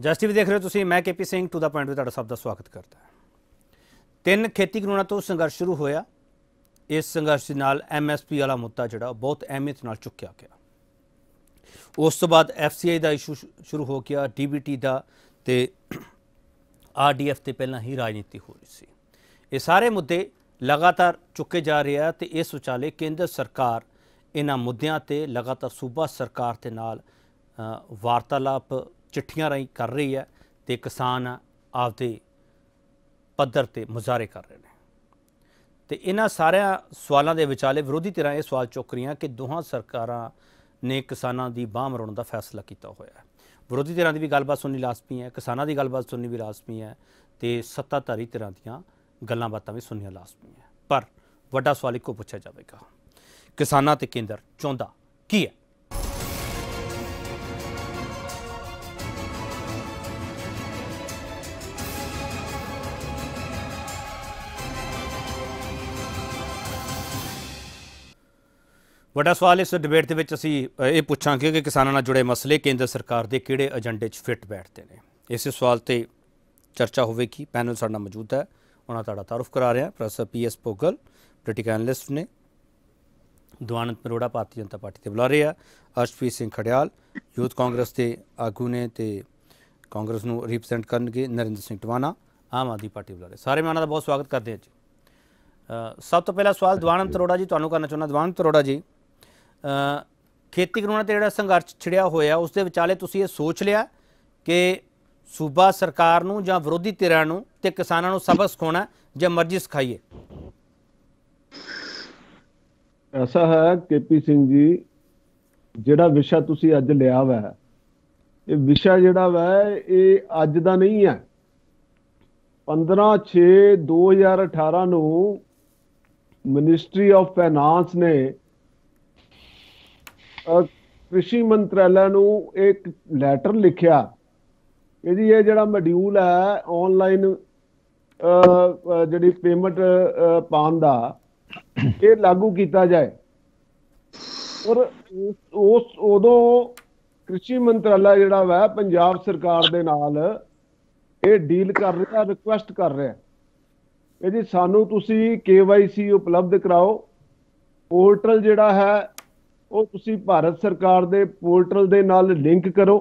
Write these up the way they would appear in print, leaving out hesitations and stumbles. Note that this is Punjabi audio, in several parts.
ਜਸ ਟੀਵੀ ਦੇਖ ਰਹੇ ਹੋ ਤੁਸੀਂ। मैं KP Singh to the point ਵਿੱਚ ਤੁਹਾਡਾ ਸਭ ਦਾ ਸਵਾਗਤ ਕਰਦਾ ਹਾਂ। 3 ਖੇਤੀ ਕਾਨੂੰਨਾਂ ਤੋਂ ਸੰਘਰਸ਼ ਸ਼ੁਰੂ ਹੋਇਆ। ਇਸ ਸੰਘਰਸ਼ ਦੇ ਨਾਲ MSP ਵਾਲਾ ਮੁੱਦਾ ਜਿਹੜਾ ਬਹੁਤ ਅਹਿਮੀਅਤ ਨਾਲ ਚੁੱਕਿਆ ਗਿਆ। ਉਸ ਤੋਂ ਬਾਅਦ FCI ਦਾ ਇਸ਼ੂ ਸ਼ੁਰੂ ਹੋ ਗਿਆ, DBT ਦਾ ਤੇ RDF ਤੇ ਪਹਿਲਾਂ ਹੀ ਰਾਜਨੀਤੀ ਹੋ ਰਹੀ ਸੀ। ਇਹ ਸਾਰੇ ਮੁੱਦੇ ਲਗਾਤਾਰ ਚੁੱਕੇ ਜਾ ਰਹੇ ਆ ਤੇ ਇਸ ਵਿਚਾਲੇ ਕੇਂਦਰ ਸਰਕਾਰ ਇਹਨਾਂ ਮੁੱਦਿਆਂ ਤੇ ਲਗਾਤਾਰ ਸੂਬਾ ਸਰਕਾਰ ਦੇ ਨਾਲ ਵਾਰਤਾਲਾਪ चिट्ठियां राही कर रही है तो किसान आपदे पद्धर ते मुजाहरे कर रहे हैं। तो इन्हां सारिया सवालों के विचाले विरोधी धिरां ये सवाल चुक रही कि दोहां सरकारां ने किसानां दी बांह मरोड़ का फैसला किया होया है। विरोधी धिरां दी भी गलबात सुननी लाजमी है, किसानां दी गलबात सुननी भी लाजमी है, तो सत्ताधारी धिरां दीयां गल्लां बातां भी सुननियां लाजमी है। पर वड्डा सवाल इक्को पुछया जाएगा, किसानां ते केंद्र चाहुंदा की है? ਵੱਡਾ ਸਵਾਲ ਇਸ ਡਿਬੇਟ ਦੇ ਵਿੱਚ ਅਸੀਂ ਇਹ ਪੁੱਛਾਂਗੇ ਕਿ ਕਿਸਾਨਾਂ ਨਾਲ ਜੁੜੇ ਮਸਲੇ ਕੇਂਦਰ ਸਰਕਾਰ ਦੇ ਕਿਹੜੇ ਏਜੰਡੇ 'ਚ ਫਿੱਟ ਬੈਠਦੇ ਨੇ। ਇਸੇ ਸਵਾਲ ਤੇ ਚਰਚਾ ਹੋਵੇਗੀ। ਪੈਨਲ ਸਾਡੇ ਨਾਲ ਮੌਜੂਦ ਹੈ, ਉਹਨਾਂ ਤੁਹਾਡਾ ਤਾਰੁਫ ਕਰਾ ਰਿਹਾ professor PS Bhogal, political analyst ਨੇ, ਦਵਾਨੰਦ ਮਰੋੜਾ ਭਾਰਤੀ ਜਨਤਾ ਪਾਰਟੀ ਦੇ ਬੁਲਾਰੇ ਆ, ਅਰਸ਼ਪ੍ਰੀਤ ਸਿੰਘ ਖੜਿਆਲ ਯੂਥ ਕਾਂਗਰਸ ਦੇ ਆਗੂ ਨੇ ਤੇ ਕਾਂਗਰਸ ਨੂੰ ਰਿਪਰੈਜ਼ੈਂਟ ਕਰਨਗੇ, ਨਰਿੰਦਰ ਸਿੰਘ ਟਵਾਨਾ ਆਮ ਆਦਮੀ ਪਾਰਟੀ ਬੁਲਾਰੇ। ਸਾਰੇ ਮੈਂ ਉਹਨਾਂ ਦਾ ਬਹੁਤ ਸਵਾਗਤ ਕਰਦੇ ਹਾਂ ਜੀ। ਸਭ ਤੋਂ ਪਹਿਲਾ ਸਵਾਲ ਦਵਾਨੰਦ ਮਰੋੜਾ ਜੀ ਤੁਹਾਨੂੰ ਕਰਨਾ ਚਾਹੁੰਦਾ। ਦਵਾਨੰਦ ਮਰੋੜਾ ਜੀ, खेती कानून ते जिहड़ा संघर्ष छिड़िया होया उस दे विचाले तुसीं ये सोच लिया कि सूबा सरकार नूं जां विरोधी धिरां नूं ते किसानां नूं सबक सिखाउणा जां मर्जी सिखाईए? ऐसा है KP सिंह जी, जिहड़ा विशा तुसीं अज लिया वा ये विशा जिहड़ा वा ये अज दा नहीं है। 15/6/2018 नूं मिनिस्ट्री ऑफ फाइनांस ने कृषि मंत्रालय नूं एक लैटर लिखिया कि जी ये जिहड़ा मॉड्यूल है ऑनलाइन जिहड़ी पेमेंट पाउण दा ये लागू किया जाए। और उस उदों कृषि मंत्रालय जिहड़ा वा पंजाब सरकार दे नाल ये डील कर रहा, रिक्वेस्ट कर रहा कि जी सानू तुसी KYC उपलब्ध कराओ। पोर्टल जिहड़ा है ਉਹ ਤੁਸੀਂ ਭਾਰਤ ਸਰਕਾਰ ਦੇ ਪੋਰਟਲ ਦੇ ਨਾਲ ਲਿੰਕ ਕਰੋ।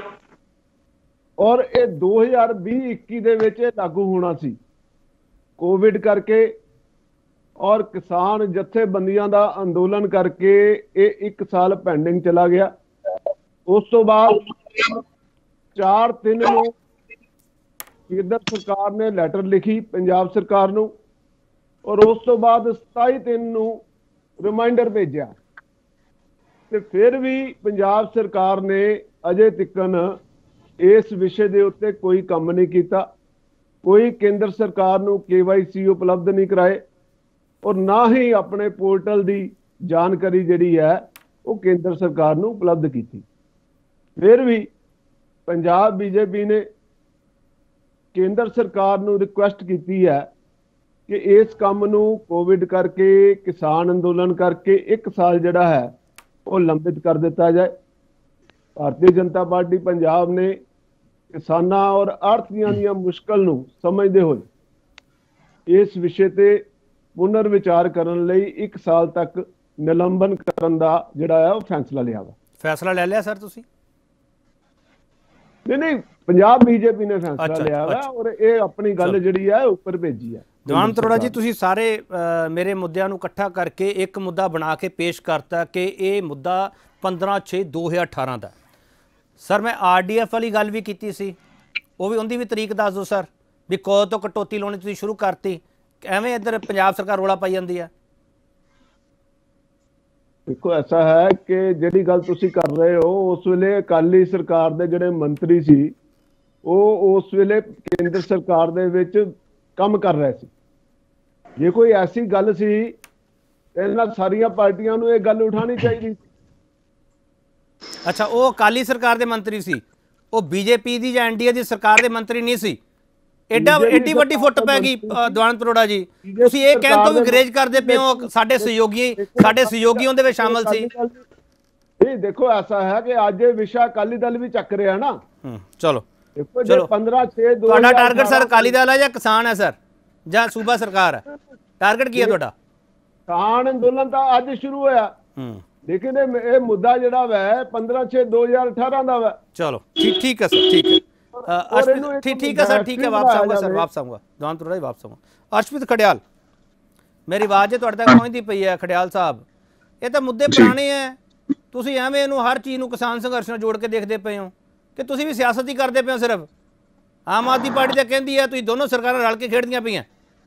ਔਰ ਇਹ 2020-21 ਦੇ ਵਿੱਚ ਲਾਗੂ ਹੋਣਾ ਸੀ, ਕੋਵਿਡ ਕਰਕੇ ਔਰ ਕਿਸਾਨ ਜਥੇਬੰਦੀਆਂ ਦਾ ਅੰਦੋਲਨ ਕਰਕੇ ਇਹ 1 ਸਾਲ ਪੈਂਡਿੰਗ ਚਲਾ ਗਿਆ। ਉਸ ਤੋਂ ਬਾਅਦ 4/3 ਨੂੰ ਕੇਂਦਰ ਸਰਕਾਰ ਨੇ ਲੈਟਰ ਲਿਖੀ ਪੰਜਾਬ ਸਰਕਾਰ ਨੂੰ ਔਰ ਉਸ ਤੋਂ ਬਾਅਦ 27/3 ਨੂੰ ਰਿਮਾਈਂਡਰ ਭੇਜਿਆ। ਤੇ ਫਿਰ ਵੀ ਪੰਜਾਬ ਸਰਕਾਰ ਨੇ ਅਜੇ ਤੱਕਨ ਇਸ ਵਿਸ਼ੇ ਦੇ ਉੱਤੇ ਕੋਈ ਕੰਮ ਨਹੀਂ ਕੀਤਾ। ਕੋਈ ਕੇਂਦਰ ਸਰਕਾਰ ਨੂੰ KYC ਉਪਲਬਧ ਨਹੀਂ ਕਰਾਏ ਔਰ ਨਾ ਹੀ ਆਪਣੇ ਪੋਰਟਲ ਦੀ ਜਾਣਕਾਰੀ ਜਿਹੜੀ ਹੈ ਉਹ ਕੇਂਦਰ ਸਰਕਾਰ ਨੂੰ ਉਪਲਬਧ ਕੀਤੀ। ਫਿਰ ਵੀ ਪੰਜਾਬ BJP ਨੇ ਕੇਂਦਰ ਸਰਕਾਰ ਨੂੰ ਰਿਕੁਐਸਟ ਕੀਤੀ ਹੈ ਕਿ ਇਸ ਕੰਮ ਨੂੰ ਕੋਵਿਡ ਕਰਕੇ, ਕਿਸਾਨ ਅੰਦੋਲਨ ਕਰਕੇ 1 ਸਾਲ ਜਿਹੜਾ ਹੈ ਉਹ ਲੰਬਿਤ ਕਰ ਦਿੱਤਾ ਜਾਏ। ਭਾਰਤੀ ਜਨਤਾ ਪਾਰਟੀ ਪੰਜਾਬ ਨੇ ਕਿਸਾਨਾਂ ਔਰ ਆੜ੍ਹਤੀਆਂ ਦੀਆਂ ਮੁਸ਼ਕਲ ਨੂੰ ਸਮਝਦੇ ਹੋਏ ਇਸ ਵਿਸ਼ੇ ਤੇ ਪੁਨਰ ਵਿਚਾਰ ਕਰਨ ਲਈ 1 ਸਾਲ ਤੱਕ ਨਿਲੰਬਨ ਕਰਨ ਦਾ ਜਿਹੜਾ ਹੈ ਉਹ ਫੈਸਲਾ ਲਿਆ ਵਾ। ਫੈਸਲਾ ਲੈ ਲਿਆ ਸਰ ਤੁਸੀਂ? ਨਹੀਂ, ਪੰਜਾਬ BJP ਨੇ ਫੈਸਲਾ ਲਿਆ ਵਾ ਔਰ ਇਹ ਆਪਣੀ ਗੱਲ ਜਿਹੜੀ ਹੈ ਉੱਪਰ ਭੇਜੀ ਹੈ। ਦਵਾਨੰਦ ਮਰੋੜਾ ਜੀ, ਤੁਸੀਂ ਸਾਰੇ ਮੇਰੇ ਮੁੱਦਿਆਂ ਨੂੰ ਇਕੱਠਾ ਕਰਕੇ ਇੱਕ ਮੁੱਦਾ ਬਣਾ ਕੇ ਪੇਸ਼ ਕਰਤਾ ਕਿ ਇਹ ਮੁੱਦਾ 15/6/2018 ਦਾ। ਸਰ ਮੈਂ RDF ਵਾਲੀ ਗੱਲ ਵੀ ਕੀਤੀ ਸੀ, ਉਹ ਵੀ ਉਹਦੀ ਵੀ ਤਰੀਕ ਦੱਸ ਦਿਓ ਸਰ, ਵੀ ਕਦੋਂ ਤੋਂ ਕਟੌਤੀ ਲਾਉਣੀ ਤੁਸੀਂ ਸ਼ੁਰੂ ਕਰਤੀ। ਐਵੇਂ ਇੱਧਰ ਪੰਜਾਬ ਸਰਕਾਰ ਰੌਲਾ ਪਾਈ ਜਾਂਦੀ ਹੈ। ਦੇਖੋ ਐਸਾ ਹੈ ਕਿ ਜਿਹੜੀ ਗੱਲ ਤੁਸੀਂ ਕਰ ਰਹੇ ਹੋ ਉਸ ਵੇਲੇ ਅਕਾਲੀ ਸਰਕਾਰ ਦੇ ਜਿਹੜੇ ਮੰਤਰੀ ਸੀ ਉਹ ਉਸ ਵੇਲੇ ਕੇਂਦਰ ਸਰਕਾਰ ਦੇ ਵਿੱਚ ਕੰਮ ਕਰ ਰਹੇ ਸੀ। ਜੇ ਕੋਈ ਐਸੀ ਗੱਲ ਸੀ ਇਹਨਾਂ ਸਾਰੀਆਂ ਪਾਰਟੀਆਂ ਨੂੰ ਇਹ ਗੱਲ ਉਠਾਉਣੀ ਚਾਹੀਦੀ। ਅੱਛਾ, ਉਹ ਅਕਾਲੀ ਸਰਕਾਰ ਦੇ ਮੰਤਰੀ ਸੀ, ਉਹ BJP ਦੀ ਜਾਂ NDA ਦੀ ਸਰਕਾਰ ਦੇ ਮੰਤਰੀ ਨਹੀਂ ਸੀ। एड्डी वड्डी फुट पै गई दवानंद मरोड़ा जी, तुसीं ये कहण तो भी गरेज करदे पे हो साडे सहयोगी उहदे विच शामिल सी। देखो ऐसा है कि अज विषय अकाली दल भी चक रहा ना। चलो ਦੇਖੋ ਜੇ ਚਲੋ 15/6 ਤੁਹਾਡਾ ਟਾਰਗੇਟ ਸਰ ਅਕਾਲੀ ਦਲ ਹੈ ਜਾਂ ਕਿਸਾਨ ਹੈ ਸਰ, ਜਾਂ ਸੂਬਾ ਸਰਕਾਰ ਹੈ? ਟਾਰਗੇਟ ਕੀ ਹੈ ਤੁਹਾਡਾ? ਕਿਸਾਨ ਅੰਦੋਲਨ ਤਾਂ ਅੱਜ ਸ਼ੁਰੂ ਹੋਇਆ, ਹੂੰ, ਲੇਕਿਨ ਇਹ ਮੁੱਦਾ ਜਿਹੜਾ ਵੈ 15/6/2018 ਦਾ ਵੈ। ਚਲੋ ਠੀਕ ਹੈ ਸਰ, ਠੀਕ ਹੈ। ਔਰ ਇਹਨੂੰ ਅਰਸ਼ਪ੍ਰੀਤ ਇੱਕ ਠੀਕ ਹੈ ਸਰ, ਠੀਕ ਹੈ, ਵਾਪਸ ਆਊਂਗਾ ਸਰ, ਵਾਪਸ ਆਊਂਗਾ ਜਵਾਨ ਥੋੜਾ ਹੀ ਵਾਪਸ ਆਊਂਗਾ। ਅਰਸ਼ਪ੍ਰੀਤ ਖੜਿਆਲ, ਮੇਰੀ ਆਵਾਜ਼ ਤੁਹਾਡੇ ਤੱਕ ਪਹੁੰਚਦੀ ਪਈ ਹੈ ਖੜਿਆਲ ਸਾਹਿਬ? ਇਹ ਤਾਂ ਮੁੱਦੇ ਪੁਰਾਣੇ ਹੈ, ਤੁਸੀਂ ਐਵੇਂ ਇਹਨੂੰ ਹਰ ਚੀਜ਼ ਨੂੰ ਕਿਸਾਨ ਸੰਘਰਸ਼ ਨਾਲ ਜੋੜ ਕੇ ਦੇਖਦੇ ਪਏ ਹੋ ਕਿ ਤੁਸੀਂ ਵੀ ਸਿਆਸਤ ਹੀ ਕਰਦੇ ਪਏ ਹੋ ਸਿਰਫ? ਆਮ ਆਦਮੀ ਪਾਰਟੀ ਤਾਂ ਕਹਿੰਦੀ ਹੈ ਤੁਸੀਂ ਦੋਨੋਂ ਸਰਕਾਰਾਂ ਰਲ ਕੇ ਖੇਡਦੀਆਂ ਪਈਆਂ।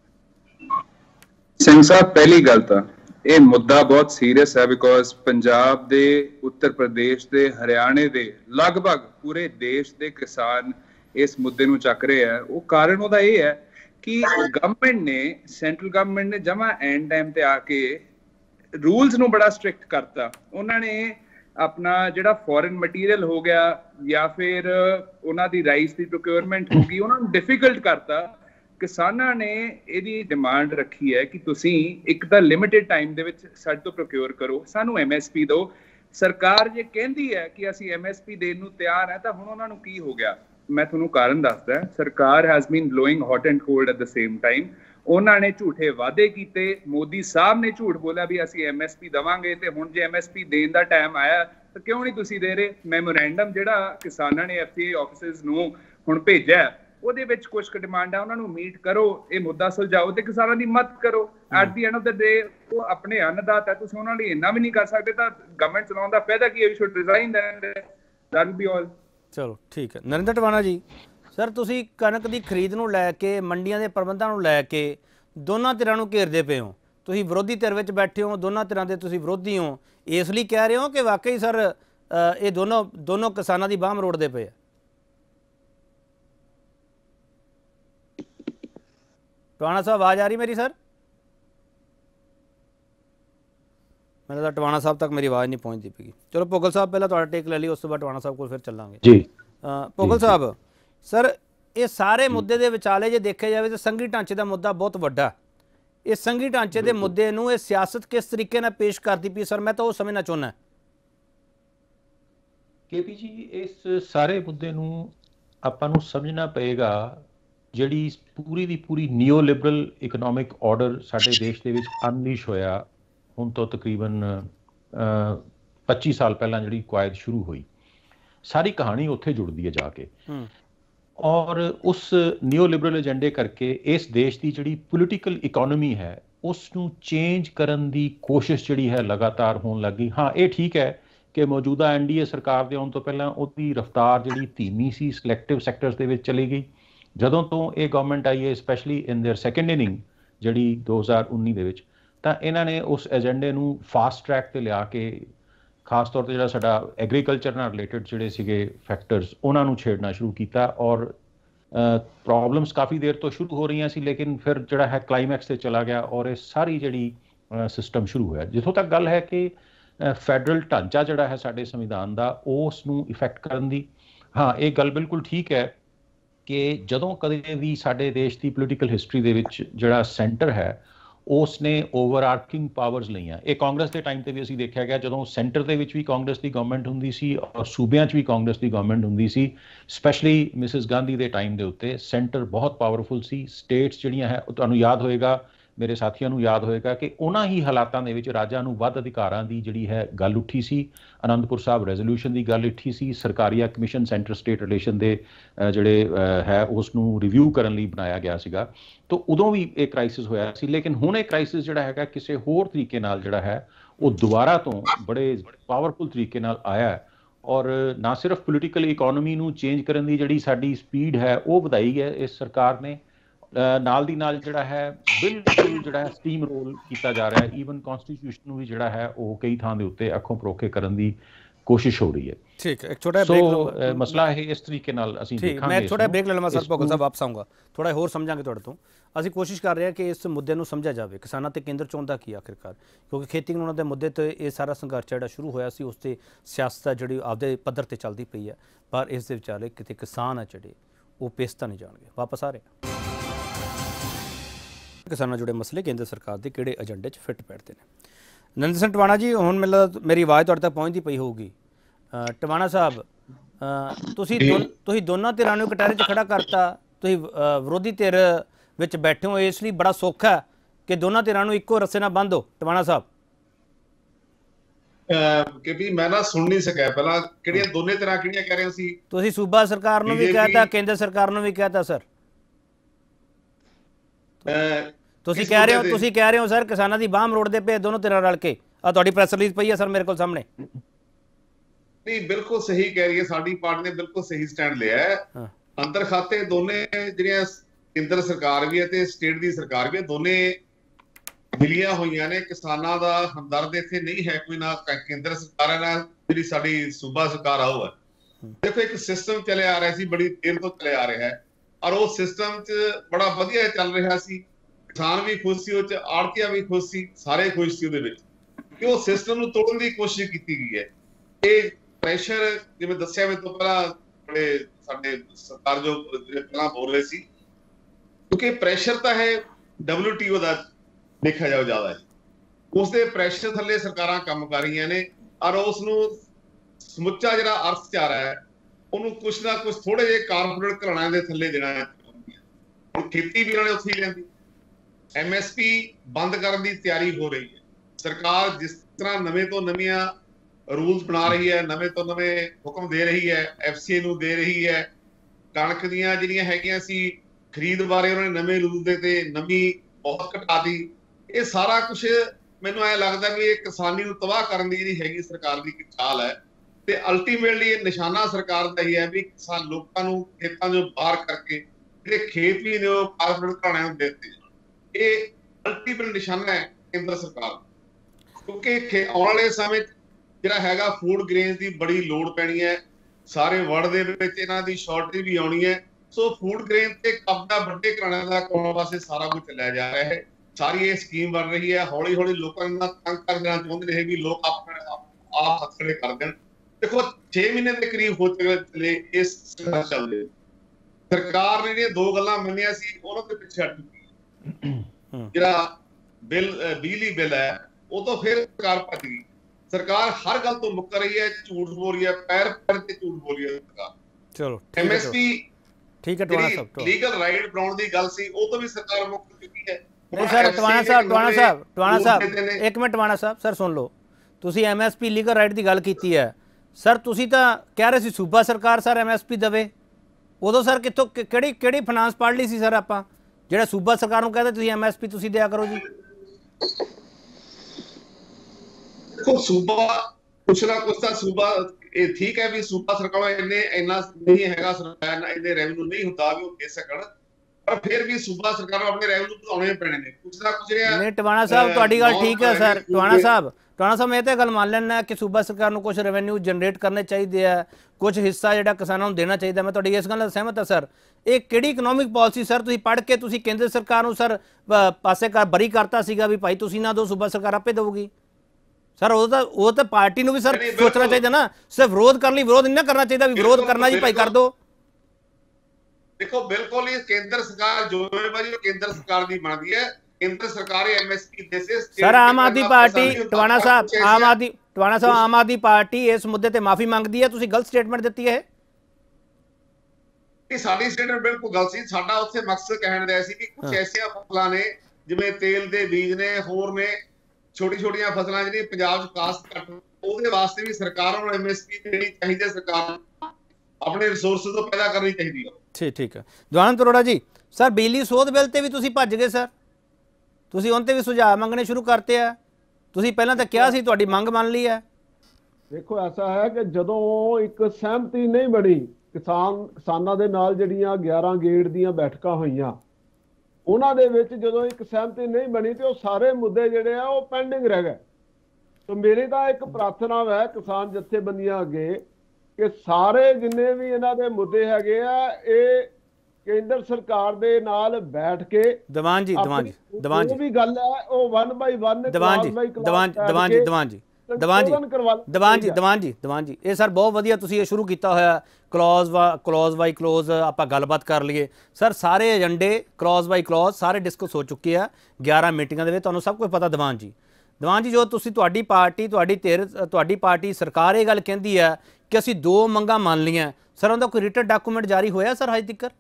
ਸਿੰਘ ਸਾਹਿਬ, ਪਹਿਲੀ ਗੱਲ ਤਾਂ ਇਹ ਮੁੱਦਾ ਬਹੁਤ ਸੀਰੀਅਸ ਹੈ, ਬਿਕੋਜ਼ ਪੰਜਾਬ ਦੇ, ਉੱਤਰ ਪ੍ਰਦੇਸ਼ ਦੇ, ਹਰਿਆਣੇ ਦੇ, ਲਗਭਗ ਪੂਰੇ ਦੇਸ਼ ਦੇ ਕਿਸਾਨ ਇਸ ਮੁੱਦੇ ਨੂੰ ਚੱਕ ਰਹੇ ਆ। ਉਹ ਕਾਰਨ ਉਹਦਾ ਇਹ ਹੈ ਕਿ ਗਵਰਨਮੈਂਟ ਨੇ, ਸੈਂਟਰਲ ਗਵਰਨਮੈਂਟ ਨੇ ਜਮਾ ਐਂਡ ਟਾਈਮ ਤੇ ਆ ਕੇ ਰੂਲਸ ਨੂੰ ਬੜਾ ਸਟ੍ਰਿਕਟ ਕਰਤਾ। ਉਹਨਾਂ ਨੇ ਆਪਣਾ ਜਿਹੜਾ ਫੋਰਨ ਮਟੀਰੀਅਲ ਹੋ ਗਿਆ ਜਾਂ ਫਿਰ ਉਹਨਾਂ ਦੀ ਰਾਈਸ ਦੀ ਪ੍ਰੋਕਿਉਰਮੈਂਟ ਹੋ ਗਈ, ਉਹਨਾਂ ਨੂੰ ਡਿਫਿਕਲਟ ਕਰਤਾ। ਕਿਸਾਨਾਂ ਨੇ ਇਹਦੀ ਡਿਮਾਂਡ ਰੱਖੀ ਹੈ ਕਿ ਤੁਸੀਂ ਇੱਕ ਤਾਂ ਲਿਮਿਟਿਡ ਟਾਈਮ ਦੇ ਵਿੱਚ ਸਾਡੇ ਤੋਂ ਪ੍ਰੋਕਿਉਰ ਕਰੋ, ਸਾਨੂੰ MSP ਦਿਓ। ਸਰਕਾਰ ਜੇ ਕਹਿੰਦੀ ਹੈ ਕਿ ਅਸੀਂ MSP ਦੇਣ ਨੂੰ ਤਿਆਰ ਹੈ, ਤਾਂ ਹੁਣ ਉਹਨਾਂ ਨੂੰ ਕੀ ਹੋ ਗਿਆ? ਮੈਂ ਤੁਹਾਨੂੰ ਕਾਰਨ ਦੱਸਦਾ। ਸਰਕਾਰ has been blowing hot and cold at the same time. ਉਹਨਾਂ ਨੇ ਝੂਠੇ ਵਾਅਦੇ ਕੀਤੇ, ਮੋਦੀ ਸਾਹਿਬ ਨੇ ਝੂਠ ਬੋਲਿਆ ਵੀ ਅਸੀਂ MSP ਦੇਵਾਂਗੇ, ਤੇ ਹੁਣ ਜੇ MSP ਦੇਣ ਦਾ ਟਾਈਮ ਆਇਆ ਤਾਂ ਕਿਉਂ ਨਹੀਂ ਤੁਸੀਂ ਦੇ ਰਹੇ? ਮੈਮੋਰੈਂਡਮ ਜਿਹੜਾ ਕਿਸਾਨਾਂ ਨੇ FCI ਆਫਿਸਸ ਨੂੰ ਹੁਣ ਭੇਜਿਆ, ਉਹਦੇ ਵਿੱਚ ਕੁਝ ਕੁ ਡਿਮਾਂਡਾਂ ਉਹਨਾਂ ਨੂੰ ਮੀਟ ਕਰੋ, ਇਹ ਮੁੱਦਾ ਸੁਲਝਾਓ ਤੇ ਕਿਸਾਨਾਂ ਦੀ ਮਦਦ ਕਰੋ। At the end of the day ਉਹ ਆਪਣੇ ਅੰਨਦਾਤਾ ਹੈ, ਤੁਸੀਂ ਉਹਨਾਂ ਲਈ ਇੰਨਾ ਵੀ ਨਹੀਂ ਕਰ ਸਕਦੇ, ਤਾਂ ਗਵਰਨਮੈਂਟ ਚਲਾਉਣ ਦਾ ਫਾਇਦਾ ਕੀ ਹੈ? We should resign that be all. ਚਲੋ ਠੀਕ ਹੈ। ਨਰਿੰਦਰ ਟਵਾਣਾ ਜੀ, ਸਰ ਤੁਸੀਂ ਕਣਕ ਦੀ ਖਰੀਦ ਨੂੰ ਲੈ ਕੇ, ਮੰਡੀਆਂ ਦੇ ਪ੍ਰਬੰਧਾਂ ਨੂੰ ਲੈ ਕੇ ਦੋਨਾਂ ਧਿਰਾਂ ਨੂੰ ਘੇਰਦੇ ਪਏ ਹੋ। ਤੁਸੀਂ ਵਿਰੋਧੀ ਧਿਰ ਵਿੱਚ ਬੈਠੇ ਹੋ, ਦੋਨਾਂ ਧਿਰਾਂ ਦੇ ਤੁਸੀਂ ਵਿਰੋਧੀ ਹੋ, ਇਸ ਲਈ ਕਹਿ ਰਹੇ ਹੋ ਕਿ ਵਾਕਈ ਸਰ ਇਹ ਦੋਨੋਂ ਕਿਸਾਨਾਂ ਦੀ ਬਾਂਹ ਮਰੋੜਦੇ ਪਏ ਆ? ਟਵਾਣਾ ਸਾਹਿਬ ਆਵਾਜ਼ ਆ ਰਹੀ ਮੇਰੀ ਸਰ? ਮੈਨੂੰ ਤਾਂ ਟਵਾਣਾ ਸਾਹਿਬ ਤੱਕ ਮੇਰੀ ਆਵਾਜ਼ ਨਹੀਂ ਪਹੁੰਚਦੀ ਪਈ। ਚਲੋ ਭੋਗਲ ਸਾਹਿਬ ਪਹਿਲਾਂ ਤੁਹਾਡਾ ਟੇਕ ਲੈ ਲਈ, ਉਸ ਤੋਂ ਬਾਅਦ ਟਵਾਣਾ ਸਾਹਿਬ ਕੋਲ ਫਿਰ ਚੱਲਾਂਗੇ ਜੀ। ਭੋਗਲ ਸਾਹਿਬ, ਸਰ ਇਹ ਸਾਰੇ ਮੁੱਦੇ ਦੇ ਵਿਚਾਲੇ ਜੇ ਦੇਖਿਆ ਜਾਵੇ ਤਾਂ ਸੰਘੀ ਢਾਂਚੇ ਦਾ ਮੁੱਦਾ ਬਹੁਤ ਵੱਡਾ। ਇਹ ਸੰਘੀ ਢਾਂਚੇ ਦੇ ਮੁੱਦੇ ਨੂੰ ਇਹ ਸਿਆਸਤ ਕਿਸ ਤਰੀਕੇ ਨਾਲ ਪੇਸ਼ ਕਰਦੀ ਪਈ ਸਰ, ਮੈਂ ਤਾਂ ਉਹ ਸਮਝਣਾ ਚਾਹੁੰਦਾ। KP ਜੀ, ਇਸ ਸਾਰੇ ਮੁੱਦੇ ਨੂੰ ਆਪਾਂ ਨੂੰ ਸਮਝਣਾ ਪਏਗਾ, ਜਿਹੜੀ ਪੂਰੀ ਦੀ ਪੂਰੀ ਨਿਓ ਲਿਬਰਲ ਇਕਨੋਮਿਕ ਆਰਡਰ ਸਾਡੇ ਦੇਸ਼ ਦੇ ਵਿੱਚ ਅਨਲੀਸ਼ ਹੋਇਆ ਹੁਣ ਤੋਂ ਤਕਰੀਬਨ 25 ਸਾਲ ਪਹਿਲਾਂ ਜਿਹੜੀ ਕੁਆਇਦ ਸ਼ੁਰੂ ਹੋਈ, ਸਾਰੀ ਕਹਾਣੀ ਉੱਥੇ ਜੁੜਦੀ ਹੈ ਜਾ ਕੇ। ਔਰ ਉਸ ਨਿਓ ਲਿਬਰਲ ਏਜੰਡੇ ਕਰਕੇ ਇਸ ਦੇਸ਼ ਦੀ ਜਿਹੜੀ ਪੋਲੀਟੀਕਲ ਇਕਨੋਮੀ ਹੈ ਉਸ ਨੂੰ ਚੇਂਜ ਕਰਨ ਦੀ ਕੋਸ਼ਿਸ਼ ਜਿਹੜੀ ਹੈ ਲਗਾਤਾਰ ਹੋਣ ਲੱਗੀ। ਹਾਂ, ਇਹ ਠੀਕ ਹੈ ਕਿ ਮੌਜੂਦਾ NDA ਸਰਕਾਰ ਦੇ ਆਉਣ ਤੋਂ ਪਹਿਲਾਂ ਉਹਦੀ ਰਫ਼ਤਾਰ ਜਿਹੜੀ ਧੀਮੀ ਸੀ, ਸਿਲੈਕਟਿਵ ਸੈਕਟਰਸ ਦੇ ਵਿੱਚ ਚਲੀ ਗਈ। ਜਦੋਂ ਤੋਂ ਇਹ ਗਵਰਨਮੈਂਟ ਆਈ ਹੈ, specially in their second inning ਜਿਹੜੀ 2019 ਦੇ ਵਿੱਚ, ਤਾਂ ਇਹਨਾਂ ਨੇ ਉਸ ਏਜੰਡੇ ਨੂੰ ਫਾਸਟ ਟਰੈਕ ਤੇ ਲਿਆ ਕੇ ਖਾਸ ਤੌਰ ਤੇ ਜਿਹੜਾ ਸਾਡਾ ਐਗਰੀਕਲਚਰ ਨਾਲ ਰਿਲੇਟਡ ਜਿਹੜੇ ਸੀਗੇ ਫੈਕਟਰਸ, ਉਹਨਾਂ ਨੂੰ ਛੇੜਨਾ ਸ਼ੁਰੂ ਕੀਤਾ। ਔਰ ਪ੍ਰੋਬਲਮਸ ਕਾਫੀ ਦੇਰ ਤੋਂ ਸ਼ੁਰੂ ਹੋ ਰਹੀਆਂ ਸੀ, ਲੇਕਿਨ ਫਿਰ ਜਿਹੜਾ ਹੈ ਕਲਾਈਮੈਕਸ ਤੇ ਚਲਾ ਗਿਆ ਔਰ ਇਹ ਸਾਰੀ ਜਿਹੜੀ ਸਿਸਟਮ ਸ਼ੁਰੂ ਹੋਇਆ। ਜਿੱਥੋਂ ਤੱਕ ਗੱਲ ਹੈ ਕਿ ਫੈਡਰਲ ਢਾਂਚਾ ਜਿਹੜਾ ਹੈ ਸਾਡੇ ਸੰਵਿਧਾਨ ਦਾ, ਉਸ ਨੂੰ ਇਫੈਕਟ ਕਰਨ ਦੀ, ਹਾਂ ਇਹ ਗੱਲ ਬਿਲਕੁਲ ਠੀਕ ਹੈ ਕਿ ਜਦੋਂ ਕਦੇ ਵੀ ਸਾਡੇ ਦੇਸ਼ ਦੀ ਪੋਲੀਟੀਕਲ ਹਿਸਟਰੀ ਦੇ ਵਿੱਚ ਜਿਹੜਾ ਸੈਂਟਰ ਹੈ ਉਸ ਨੇ ਓਵਰਆਰਕਿੰਗ ਪਾਵਰਸ ਲਈਆਂ। ਇਹ ਕਾਂਗਰਸ ਦੇ ਟਾਈਮ ਤੇ ਵੀ ਅਸੀਂ ਦੇਖਿਆ ਗਿਆ, ਜਦੋਂ ਸੈਂਟਰ ਦੇ ਵਿੱਚ ਵੀ ਕਾਂਗਰਸ ਦੀ ਗਵਰਨਮੈਂਟ ਹੁੰਦੀ ਸੀ ਔਰ ਸੂਬਿਆਂ 'ਚ ਵੀ ਕਾਂਗਰਸ ਦੀ ਗਵਰਨਮੈਂਟ ਹੁੰਦੀ ਸੀ, ਸਪੈਸ਼ਲੀ ਮਿਸਿਸ ਗਾਂਧੀ ਦੇ ਟਾਈਮ ਦੇ ਉੱਤੇ ਸੈਂਟਰ ਬਹੁਤ ਪਾਵਰਫੁਲ ਸੀ। ਸਟੇਟਸ ਜਿਹੜੀਆਂ ਹੈ, ਤੁਹਾਨੂੰ ਯਾਦ ਹੋਏਗਾ, ਮੇਰੇ ਸਾਥੀਆਂ ਨੂੰ ਯਾਦ ਹੋਏਗਾ ਕਿ ਉਹਨਾਂ ਹੀ ਹਾਲਾਤਾਂ ਦੇ ਵਿੱਚ ਰਾਜਾਂ ਨੂੰ ਵੱਧ ਅਧਿਕਾਰਾਂ ਦੀ ਜਿਹੜੀ ਹੈ ਗੱਲ ਉੱਠੀ ਸੀ। ਅਨੰਦਪੁਰ ਸਾਹਿਬ ਰੈਜ਼ੋਲੂਸ਼ਨ ਦੀ ਗੱਲ ਉੱਠੀ ਸੀ। Sarkaria commission centre state relation ਦੇ ਜਿਹੜੇ ਹੈ ਉਸ ਨੂੰ ਰਿਵਿਊ ਕਰਨ ਲਈ ਬਣਾਇਆ ਗਿਆ ਸੀਗਾ। ਤਾਂ ਉਦੋਂ ਵੀ ਇਹ ਕ੍ਰਾਈਸਿਸ ਹੋਇਆ ਸੀ, ਲੇਕਿਨ ਹੁਣ ਇਹ ਕ੍ਰਾਈਸਿਸ ਜਿਹੜਾ ਹੈਗਾ ਕਿਸੇ ਹੋਰ ਤਰੀਕੇ ਨਾਲ ਜਿਹੜਾ ਹੈ ਉਹ ਦੁਬਾਰਾ ਤੋਂ ਬੜੇ ਪਾਵਰਫੁਲ ਤਰੀਕੇ ਨਾਲ ਆਇਆ। ਔਰ ਨਾ ਸਿਰਫ ਪੋਲੀਟੀਕਲ ਇਕਨੋਮੀ ਨੂੰ ਚੇਂਜ ਕਰਨ ਦੀ ਜਿਹੜੀ ਸਾਡੀ ਸਪੀਡ ਹੈ ਉਹ ਵਧਾਈ ਹੈ ਇਸ ਸਰਕਾਰ ਨੇ, ਨਾਲ ਦੀ ਨਾਲ ਜਿਹੜਾ ਹੈ ਬਿਲਕੁਲ ਜਿਹੜਾ ਹੈ ਸਟੀਮ ਰੋਲ ਕੀਤਾ ਜਾ ਰਿਹਾ ਹੈ। ਈਵਨ ਕਨਸਟੀਟਿਊਸ਼ਨ ਨੂੰ ਵੀ ਜਿਹੜਾ ਹੈ ਉਹ ਕਈ ਥਾਂ ਦੇ ਉੱਤੇ ਅੱਖੋਂ ਪਰੋਖੇ ਕਰਨ ਦੀ ਕੋਸ਼ਿਸ਼ ਹੋ ਰਹੀ ਹੈ। ਠੀਕ ਹੈ, ਇੱਕ ਛੋਟਾ ਬ੍ਰੇਕ ਮਸਲਾ ਇਹ ਇਸ ਤਰੀਕੇ ਨਾਲ ਅਸੀਂ ਦੇਖਾਂਗੇ। ਮੈਂ ਥੋੜਾ ਬ੍ਰੇਕ ਲੈ ਲਵਾਂ ਸਰ, ਭੋਗਲ ਸਾਹਿਬ ਵਾਪਸ ਆਊਂਗਾ, ਥੋੜਾ ਹੋਰ ਸਮਝਾਂਗੇ ਤੁਹਾਡੇ ਤੋਂ। ਅਸੀਂ ਕੋਸ਼ਿਸ਼ ਕਰ ਰਹੇ ਹਾਂ ਕਿ ਇਸ ਮੁੱਦੇ ਨੂੰ ਸਮਝਿਆ ਜਾਵੇ, ਕਿਸਾਨਾਂ ਤੇ ਕੇਂਦਰ ਚਾਹੁੰਦਾ ਕੀ ਆਖਿਰਕਾਰ, ਕਿਉਂਕਿ ਖੇਤੀ ਕਾਨੂੰਨਾਂ ਦੇ ਮੁੱਦੇ ਤੇ ਇਹ ਸਾਰਾ ਸੰਘਰਸ਼ ਜਿਹੜਾ ਸ਼ੁਰੂ ਹੋਇਆ ਸੀ ਉਸ ਤੇ ਸਿਆਸਤ ਜਿਹੜੀ ਆਪਦੇ ਪੱਧਰ ਤੇ ਚੱਲਦੀ ਪਈ ਹੈ, ਪਰ ਇਸ ਦੇ ਵਿਚਾਲੇ ਕਿਤੇ ਕਿਸਾਨ ਆ ਜਿਹੜੇ ਉਹ ਪੇਸਤਾ ਨਹੀਂ ਜਾਣਗੇ। ਵਾਪਸ ਆ ਰਹੇ ਕਿਸਾਨਾਂ ਜੁੜੇ ਮਸਲੇ ਕੇਂਦਰ ਸਰਕਾਰ ਦੇ ਕਿਹੜੇ ਏਜੰਡੇ 'ਚ ਫਿੱਟ ਬੈਠਦੇ ਨੇ। ਨਰਿੰਦਰ ਸਿੰਘ ਟਵਾਣਾ ਜੀ, ਹੁਣ ਮੇਰੀ ਆਵਾਜ਼ ਤੁਹਾਡੇ ਤੱਕ ਪਹੁੰਚਦੀ ਪਈ ਹੋਊਗੀ। ਟਵਾਣਾ ਸਾਹਿਬ, ਤੁਸੀਂ ਦੋਨਾਂ ਧਿਰਾਂ ਨੂੰ ਕਟਾਰੇ 'ਚ ਖੜਾ ਕਰਤਾ। ਤੁਸੀਂ ਵਿਰੋਧੀ ਧਿਰ ਵਿੱਚ ਬੈਠੇ ਹੋ, ਇਸ ਲਈ ਬੜਾ ਸੌਖਾ ਕਿ ਦੋਨਾਂ ਧਿਰਾਂ ਨੂੰ ਇੱਕੋ ਰੱਸੇ ਨਾਲ ਬੰਨ੍ਹ ਦਿਓ। ਟਵਾਣਾ ਸਾਹਿਬ ਕਿ ਵੀ ਮੈਂ ਨਾ ਸੁਣ ਨਹੀਂ ਸਕਿਆ ਪਹਿਲਾਂ ਕਿਹੜੀਆਂ ਦੋਨੇ ਤਰ੍ਹਾਂ ਕਿਹੜੀਆਂ ਕਹਿ ਰਹੇ ਸੀ ਤੁਸੀਂ ਸੂਬਾ ਸਰਕਾਰ ਨੂੰ ਵੀ ਕਹਿਤਾ, ਕੇਂਦਰ ਸਰਕਾਰ ਨੂੰ ਵੀ ਕਹਿਤਾ ਸਰ। ਤੁਸੀਂ ਕਹਿ ਰਹੇ ਹੋ ਸਰ ਕਿਸਾਨਾਂ ਦੀ ਬਾਂਹ ਮਰੋੜਦੇ ਪਏ ਦੋਨੋਂ ਧਿਰਾਂ ਰਲ ਕੇ। ਆ ਤੁਹਾਡੀ ਪ੍ਰੈਸ ਰਿਲੀਜ਼ ਪਈ ਹੈ ਸਰ ਮੇਰੇ ਕੋਲ ਸਾਹਮਣੇ। ਨਹੀਂ ਬਿਲਕੁਲ ਸਹੀ ਕਹਿ ਰਹੀ ਹੈ, ਸਾਡੀ ਪਾਰਟੀ ਨੇ ਬਿਲਕੁਲ ਸਹੀ ਸਟੈਂਡ ਲਿਆ ਹੈ। ਅੰਦਰ ਖਾਤੇ ਦੋਨੇ ਜਿਹੜੀਆਂ ਕੇਂਦਰ ਸਰਕਾਰ ਵੀ ਹੈ ਤੇ ਸਟੇਟ ਦੀ ਸਰਕਾਰ ਵੀ ਹੈ, ਦੋਨੇ ਮਿਲੀਆਂ ਹੋਈਆਂ ਨੇ। ਕਿਸਾਨਾਂ ਦਾ ਹਮਦਰਦ ਇੱਥੇ ਨਹੀਂ ਹੈ ਕੋਈ, ਨਾ ਕੇਂਦਰ ਸਰਕਾਰ ਹੈ ਨਾ ਜਿਹੜੀ ਸਾਡੀ ਸੂਬਾ ਸਰਕਾਰ ਆਉ ਹੈ। ਦੇਖੋ ਇੱਕ ਸਿਸਟਮ ਚੱਲਿਆ ਆ ਰਿਹਾ ਸੀ, ਬੜੀ ਦੇਰ ਤੋਂ ਚੱਲਿਆ ਆ ਰਿਹਾ ਹੈ, ਔਰ ਉਹ ਸਿਸਟਮ 'ਚ ਬੜਾ ਵਧੀਆ ਚੱਲ ਰਿਹਾ ਸੀ। ਕਿਸਾਨ ਵੀ ਖੁਸ਼ ਸੀ, ਉਹ 'ਚ ਆੜਤੀਆ ਵੀ ਖੁਸ਼ ਸੀ, ਸਾਰੇ ਖੁਸ਼ ਸੀ ਉਹਦੇ ਵਿੱਚ, ਕਿ ਉਹ ਸਿਸਟਮ ਨੂੰ ਤੋੜਨ ਦੀ ਕੋਸ਼ਿਸ਼ ਕੀਤੀ ਗਈ ਹੈ। ਇਹ ਪ੍ਰੈਸ਼ਰ ਜਿਵੇਂ ਦੱਸਿਆ ਮੇਰੇ ਤੋਂ ਪਹਿਲਾਂ ਬੜੇ ਸਾਡੇ ਸਰਕਾਰ ਜੋ ਪਹਿਲਾਂ ਬੋਲ ਰਹੇ ਸੀ, ਕਿਉਂਕਿ ਪ੍ਰੈਸ਼ਰ ਤਾਂ ਹੈ WTO ਦਾ ਦੇਖਿਆ ਜਾਓ ਜ਼ਿਆਦਾ ਹੈ, ਉਸਦੇ ਪ੍ਰੈਸ਼ਰ ਥੱਲੇ ਸਰਕਾਰਾਂ ਕੰਮ ਕਰ ਰਹੀਆਂ ਨੇ, ਔਰ ਉਸ ਨੂੰ ਸਮੁੱਚਾ ਜਿਹੜਾ ਅਰਥਚਾਰਾ ਹੈ ਉਹਨੂੰ ਕੁਛ ਨਾ ਕੁਛ ਥੋੜੇ ਜਿਹੇ ਕਾਰਪੋਰੇਟ ਘਰਾਣਿਆਂ ਦੇ ਥੱਲੇ ਦੇਣਾ ਹੈ। ਹੁਣ ਖੇਤੀ ਵੀ ਇਹਨਾਂ ਨੇ ਉੱਥੇ ਹੀ ਲੈਂਦੀ, MSP ਬੰਦ ਕਰਨ ਦੀ ਤਿਆਰੀ ਹੋ ਰਹੀ ਹੈ। ਸਰਕਾਰ ਜਿਸ ਤਰ੍ਹਾਂ ਨਵੇਂ ਤੋਂ ਨਵੀਆਂ ਰੂਲਸ ਬਣਾ ਰਹੀ ਹੈ, ਨਵੇਂ ਤੋਂ ਨਵੇਂ ਹੁਕਮ ਦੇ ਰਹੀ ਹੈ, FCA ਨੂੰ ਦੇ ਰਹੀ ਹੈ। ਕਣਕ ਦੀਆਂ ਜਿਹੜੀਆਂ ਹੈਗੀਆਂ ਸੀ ਖਰੀਦ ਬਾਰੇ ਉਹਨਾਂ ਨੇ ਨਵੇਂ ਰੂਲ ਦੇ ਤੇ ਨਵੀਂ ਬਹੁਤ ਘਟਾਤੀ। ਇਹ ਸਾਰਾ ਕੁਛ ਮੈਨੂੰ ਐ ਲੱਗਦਾ ਵੀ ਇਹ ਕਿਸਾਨੀ ਨੂੰ ਤਬਾਹ ਕਰਨ ਦੀ ਜਿਹੜੀ ਹੈਗੀ ਸਰਕਾਰ ਦੀ ਇੱਕ ਚਾਲ ਹੈ, ਤੇ ਅਲਟੀਮੇਟਲੀ ਇਹ ਨਿਸ਼ਾਨਾ ਸਰਕਾਰ ਦਾ ਹੀ ਹੈ ਵੀ ਕਿਸਾਨ ਲੋਕਾਂ ਨੂੰ ਖੇਤਾਂ ਤੋਂ ਬਾਹਰ ਕਰਕੇ ਜਿਹੜੇ ਖੇਤ ਵੀ ਨੇ ਉਹ ਕਾਰਪੋਰੇਟ ਘਰਾਣਿਆਂ ਨੂੰ ਦੇ ਦਿੱਤੇ ਜਾਣ। ਇਹ ਅਲਟੀਮੇਟ ਨਿਸ਼ਾਨਾ ਹੈ ਕੇਂਦਰ ਸਰਕਾਰ ਦਾ, ਕਿਉਂਕਿ ਆਉਣ ਵਾਲੇ ਸਮੇਂ ਜਿਹੜਾ ਹੈਗਾ ਫੂਡ ਗ੍ਰੇਨਸ ਦੀ ਬੜੀ ਲੋੜ ਪੈਣੀ ਹੈ। ਸਾਰੇ ਵਰਲਡ ਦੇ ਵਿੱਚ ਇਹਨਾਂ ਦੀ ਸ਼ਾਰਟੇਜ ਵੀ ਆਉਣੀ ਹੈ। ਸੋ ਫੂਡ ਗ੍ਰੇਨ ਤੇ ਕਬਜ਼ਾ ਵੱਡੇ ਘਰਾਣਿਆਂ ਦਾ ਕਰਨ ਵਾਸਤੇ ਸਾਰਾ ਕੁਝ ਚੱਲਿਆ ਜਾ ਰਿਹਾ ਹੈ। ਸਾਰੀ ਇਹ ਸਕੀਮ ਬਣ ਰਹੀ ਹੈ। ਹੌਲੀ ਹੌਲੀ ਲੋਕਾਂ ਨੂੰ ਤੰਗ ਕਰ ਦੇਣਾ ਚਾਹੁੰਦੇ ਨੇ ਵੀ ਲੋਕ ਆਪਣੇ ਆਪ ਹੱਥ ਖੜੇ ਕਰ ਦੇਣ। ਦੇਖੋ 6 ਮਹੀਨੇ ਦੇ ਕਰੀਬ ਹੋ ਚਲੇ ਇਸ ਸੰਘਰਸ਼ ਚੱਲਦੇ। ਸਰਕਾਰ ਨੇ ਜਿਹੜੀਆਂ ਦੋ ਗੱਲਾਂ ਮੰਨੀਆਂ ਸੀ ਉਹਨਾਂ ਦੇ ਪਿੱਛੇ ਹਟ ਚੁੱਕੀ ਹੈ। ਜਿਹੜਾ ਬਿਜਲੀ ਬਿੱਲ ਹੈ ਉਹ ਤੋਂ ਫਿਰ ਸਰਕਾਰ ਭੱਜ ਗਈ। ਸਰਕਾਰ ਹਰ ਗੱਲ ਤੋਂ ਮੁੱਕਰ ਰਹੀ ਹੈ, ਝੂਠ ਬੋਲ ਰਹੀ ਹੈ, ਪੈਰ ਤੇ ਝੂਠ ਬੋਲ ਰਹੀ ਹੈ ਸਰਕਾਰ। ਚਲੋ MSP ਠੀਕ ਹੈ ਟਵਾਣਾ ਸਾਹਿਬ, ਲੀਗਲ ਰਾਈਟ ਬਣਾਉਣ ਦੀ ਗੱਲ ਸੀ ਉਹ ਤੋਂ ਵੀ ਸਰਕਾਰ ਮੁੱਕ ਚੁੱਕੀ ਹੈ। ਨਹੀਂ ਸਰ ਟਵਾਣਾ ਸਾਹਿਬ ਇੱਕ ਮਿੰਟ ਟਵਾਣਾ ਸਾਹਿਬ ਸਰ ਸੁਣ ਲਓ। ਤੁਸੀਂ MSP ਲੀਗਲ ਰਾਈਟ ਦੀ ਗੱਲ ਕੀਤੀ ਹੈ ਸਰ, ਤੁਸੀਂ ਤਾਂ ਕਹਿ ਰਹੇ ਸੀ ਸੂਬਾ ਸਰਕਾਰ ਸਰ MSP ਦੇਵੇ। ਉਦੋਂ ਸਰ ਕਿੱਥੋਂ ਕਿਹੜੀ ਫਾਈਨਾਂਸ ਪੜ੍ਹ ਲਈ ਸੀ ਸਰ ਆਪਾਂ, ਜਿਹੜਾ ਸੂਬਾ ਸਰਕਾਰ ਨੂੰ ਕਹਿੰਦੇ ਤੁਸੀਂ MSP ਤੁਸੀਂ ਦਿਆ ਕਰੋ ਜੀ। ਦੇਖੋ ਸੂਬਾ ਕੁਛ ਨਾ ਕੁਛ ਤਾਂ ਸੂਬਾ ਇਹ ਠੀਕ ਹੈ ਵੀ ਸੂਬਾ ਸਰਕਾਰ ਇੰਨਾ ਨਹੀਂ ਹੈਗਾ, ਸਰਕਾਰ ਇੰਨੇ ਰੈਵਨਿਊ ਨਹੀਂ ਹੁੰਦਾ ਵੀ ਉਹ ਦੇ ਸਕਣ, ਪਰ ਫਿਰ ਵੀ ਸੂਬਾ ਸਰਕਾਰ ਨੂੰ ਆਪਣੇ ਰੈਵਨਿਊ ਵਧਾਉਣੇ ਪੈਣੇ ਨੇ ਕੁਛ ਨਾ ਕੁਛ। ਨਹੀਂ ਟਵਾਣਾ ਸਾਹਿਬ ਤੁਹਾਡੀ ਗੱਲ ਠੀਕ ਹੈ ਸਰ। ਟਵਾਣਾ ਸਾਹਿਬ ਮੈਂ ਇਹ ਤਾਂ ਗੱਲ ਮੰਨ ਲੈਣਾ ਕਿ ਸੂਬਾ ਸਰਕਾਰ ਨੂੰ ਕੁਛ ਰੈਵਨਿਊ ਜਨਰੇਟ ਕਰਨੇ ਚਾਹੀਦੇ ਆ, ਕੁਛ ਹਿੱਸਾ ਜਿਹੜਾ ਕਿਸਾਨਾਂ ਨੂੰ ਦੇਣਾ ਚਾਹੀਦਾ। ਮੈਂ ਤੁਹਾਡੀ ਇਸ ਗੱਲ ਨਾਲ ਸਹਿਮਤ ਹਾਂ ਸਰ। ਇਹ ਕਿਹੜੀ ਇਕਨੋਮਿਕ ਪਾਲਿਸੀ ਸਰ ਤੁਸੀਂ ਪੜ੍ਹ ਕੇ ਤੁਸੀਂ ਕੇਂਦਰ ਸਰਕਾਰ ਨੂੰ ਸਰ ਪਾਸੇ ਬਰੀ ਕਰਤਾ ਸੀਗਾ ਵੀ ਭਾਈ ਤੁਸੀਂ ਨਾ ਦਿਓ, ਸੂਬਾ ਸਰਕਾਰ ਆਪੇ ਦੇਊਗੀ ਸਰ। ਉਹ ਤਾਂ ਪਾਰਟੀ ਨੂੰ ਵੀ ਸਰ ਸੋਚਣਾ ਚਾਹੀਦਾ ਨਾ, ਸਿਰਫ ਵਿਰੋਧ ਕਰਨ ਲਈ ਵਿਰੋਧ ਨਹੀਂ ਨਾ ਕਰਨਾ ਚਾਹੀਦਾ ਵੀ ਵਿਰੋਧ ਕਰਨਾ ਜੀ ਭਾਈ ਕਰ ਦਿਓ। ਦੇਖੋ ਬਿਲਕੁਲ ਹੀ ਕੇਂਦਰ ਸਰਕਾਰ ਜ਼ਿੰਮੇਵਾਰੀ ਕੇਂਦਰ ਸਰਕਾਰ ਦੀ ਬਣਦੀ ਹੈ। ਕੇਂਦਰ ਸਰਕਾਰ MSP ਦੇ sir Aam Aadmi party Tiwana Sahib Aam Aadmi party ਇਸ ਮੁੱਦੇ ਤੇ ਮਾਫੀ ਮੰਗਦੀ ਹੈ। ਤੁਸੀਂ ਗਲਤ ਸਟੇਟਮੈਂਟ ਦਿੱਤੀ ਹੈ। ਸਾਡੀ ਸਟੇਟਮੈਂਟ ਬਿਲਕੁਲ ਗਲਤ ਸੀ। ਸਾਡਾ ਉੱਥੇ ਮਕਸਦ ਕਹਿਣ ਦਾ ਸੀ ਕਿ ਕੁਝ ਐਸੀਆਂ ਫਸਲਾਂ ਨੇ ਜਿਵੇਂ ਤੇਲ ਦੇ ਬੀਜ ਨੇ, ਹੋਰ ਨੇ ਛੋਟੀਆਂ ਫਸਲਾਂ ਜਿਹੜੀਆਂ ਪੰਜਾਬ 'ਚ ਕਾਸ਼ਤ ਘੱਟ, ਉਹਦੇ ਵਾਸਤੇ ਵੀ ਸਰਕਾਰ ਨੂੰ MSP ਦੇਣੀ ਚਾਹੀਦੀ ਹੈ। ਸਰਕਾਰ ਆਪਣੇ ਰਿਸੋਰਸਿਸ ਤੋਂ ਪੈਦਾ ਕਰਨੀ ਚਾਹੀਦੀ ਹੈ। ਠੀਕ ਹੈ। ਜਵਾਨੰਦ ਅਰੋੜਾ ਜੀ ਸਰ ਬਿਜਲੀ ਸੋਧ ਬਿੱਲ ਤੇ ਵੀ ਤੁਸੀਂ ਭੱਜ ਗਏ ਸਰ, ਤੁਸੀਂ ਉਹਨਾਂ ਤੇ ਵੀ ਸੁਝਾਅ ਮੰਗਣੇ ਸ਼ੁਰੂ ਕਰਤੇ ਆ। ਤੁਸੀਂ ਪਹਿਲਾਂ ਤਾਂ ਕਿਹਾ ਸੀ ਤੁਹਾਡੀ ਮੰਗ ਮੰਨ ਲਈ ਹੈ। ਦੇਖੋ ਐਸਾ ਹੈ ਕਿ ਜਦੋਂ ਇੱਕ ਸਹਿਮਤੀ ਨਹੀਂ ਬਣੀ ਕਿਸਾਨਾਂ ਦੇ ਨਾਲ ਜਿਹੜੀਆਂ 11 ਗੇੜ ਦੀਆਂ ਬੈਠਕਾਂ ਹੋਈਆਂ ਉਹਨਾਂ ਦੇ ਵਿੱਚ ਜਦੋਂ ਇੱਕ ਸਹਿਮਤੀ ਨਹੀਂ ਬਣੀ ਤੇ ਉਹ ਸਾਰੇ ਮੁੱਦੇ ਜਿਹੜੇ ਆ ਉਹ ਪੈਂਡਿੰਗ ਰਹਿ ਗਏ। ਤਾਂ ਮੇਰੀ ਤਾਂ ਇੱਕ ਪ੍ਰਾਰਥਨਾ ਹੈ ਕਿਸਾਨ ਜਥੇਬੰਦੀਆਂ ਅੱਗੇ ਕਿ ਸਾਰੇ ਜਿੰਨੇ ਵੀ ਇਹਨਾਂ ਦੇ ਮੁੱਦੇ ਹੈਗੇ ਆ ਇਹ ਕੇਂਦਰ ਸਰਕਾਰ ਦੇ ਨਾਲ ਬੈਠ ਕੇ ਦੀਵਾਨ ਜੀ ਵੀ ਗੱਲ ਹੈ ਉਹ 1 ਬਾਈ 1 ਦੀਵਾਨ ਜੀ ਇਹ ਸਰ ਬਹੁਤ ਵਧੀਆ ਤੁਸੀਂ ਇਹ ਸ਼ੁਰੂ ਕੀਤਾ ਹੋਇਆ ਕਲੌਜ਼ ਬਾਈ ਕਲੌਜ਼ ਆਪਾਂ ਗੱਲਬਾਤ ਕਰ ਲਈਏ ਸਰ। ਸਾਰੇ ਏਜੰਡੇ ਕਲੌਜ਼ ਬਾਈ ਕਲੌਜ਼ ਸਾਰੇ ਡਿਸਕਸ ਹੋ ਚੁੱਕੇ ਆ 11 ਮੀਟਿੰਗਾਂ ਦੇ ਵਿੱਚ, ਤੁਹਾਨੂੰ ਸਭ ਕੁਝ ਪਤਾ ਦੀਵਾਨ ਜੀ। ਦੀਵਾਨ ਜੀ, ਜੋ ਤੁਸੀਂ ਤੁਹਾਡੀ ਪਾਰਟੀ ਸਰਕਾਰ ਇਹ ਗੱਲ ਕਹਿੰਦੀ ਹੈ ਕਿ ਅਸੀਂ 2 ਮੰਗਾਂ ਮੰਨ ਲਈਆਂ, ਸਰ ਉਹਦਾ ਕੋਈ ਰਿਟਨ ਡਾਕੂਮੈਂਟ ਜਾਰੀ ਹੋਇਆ ਸਰ ਹਜੇ ਤੱਕ?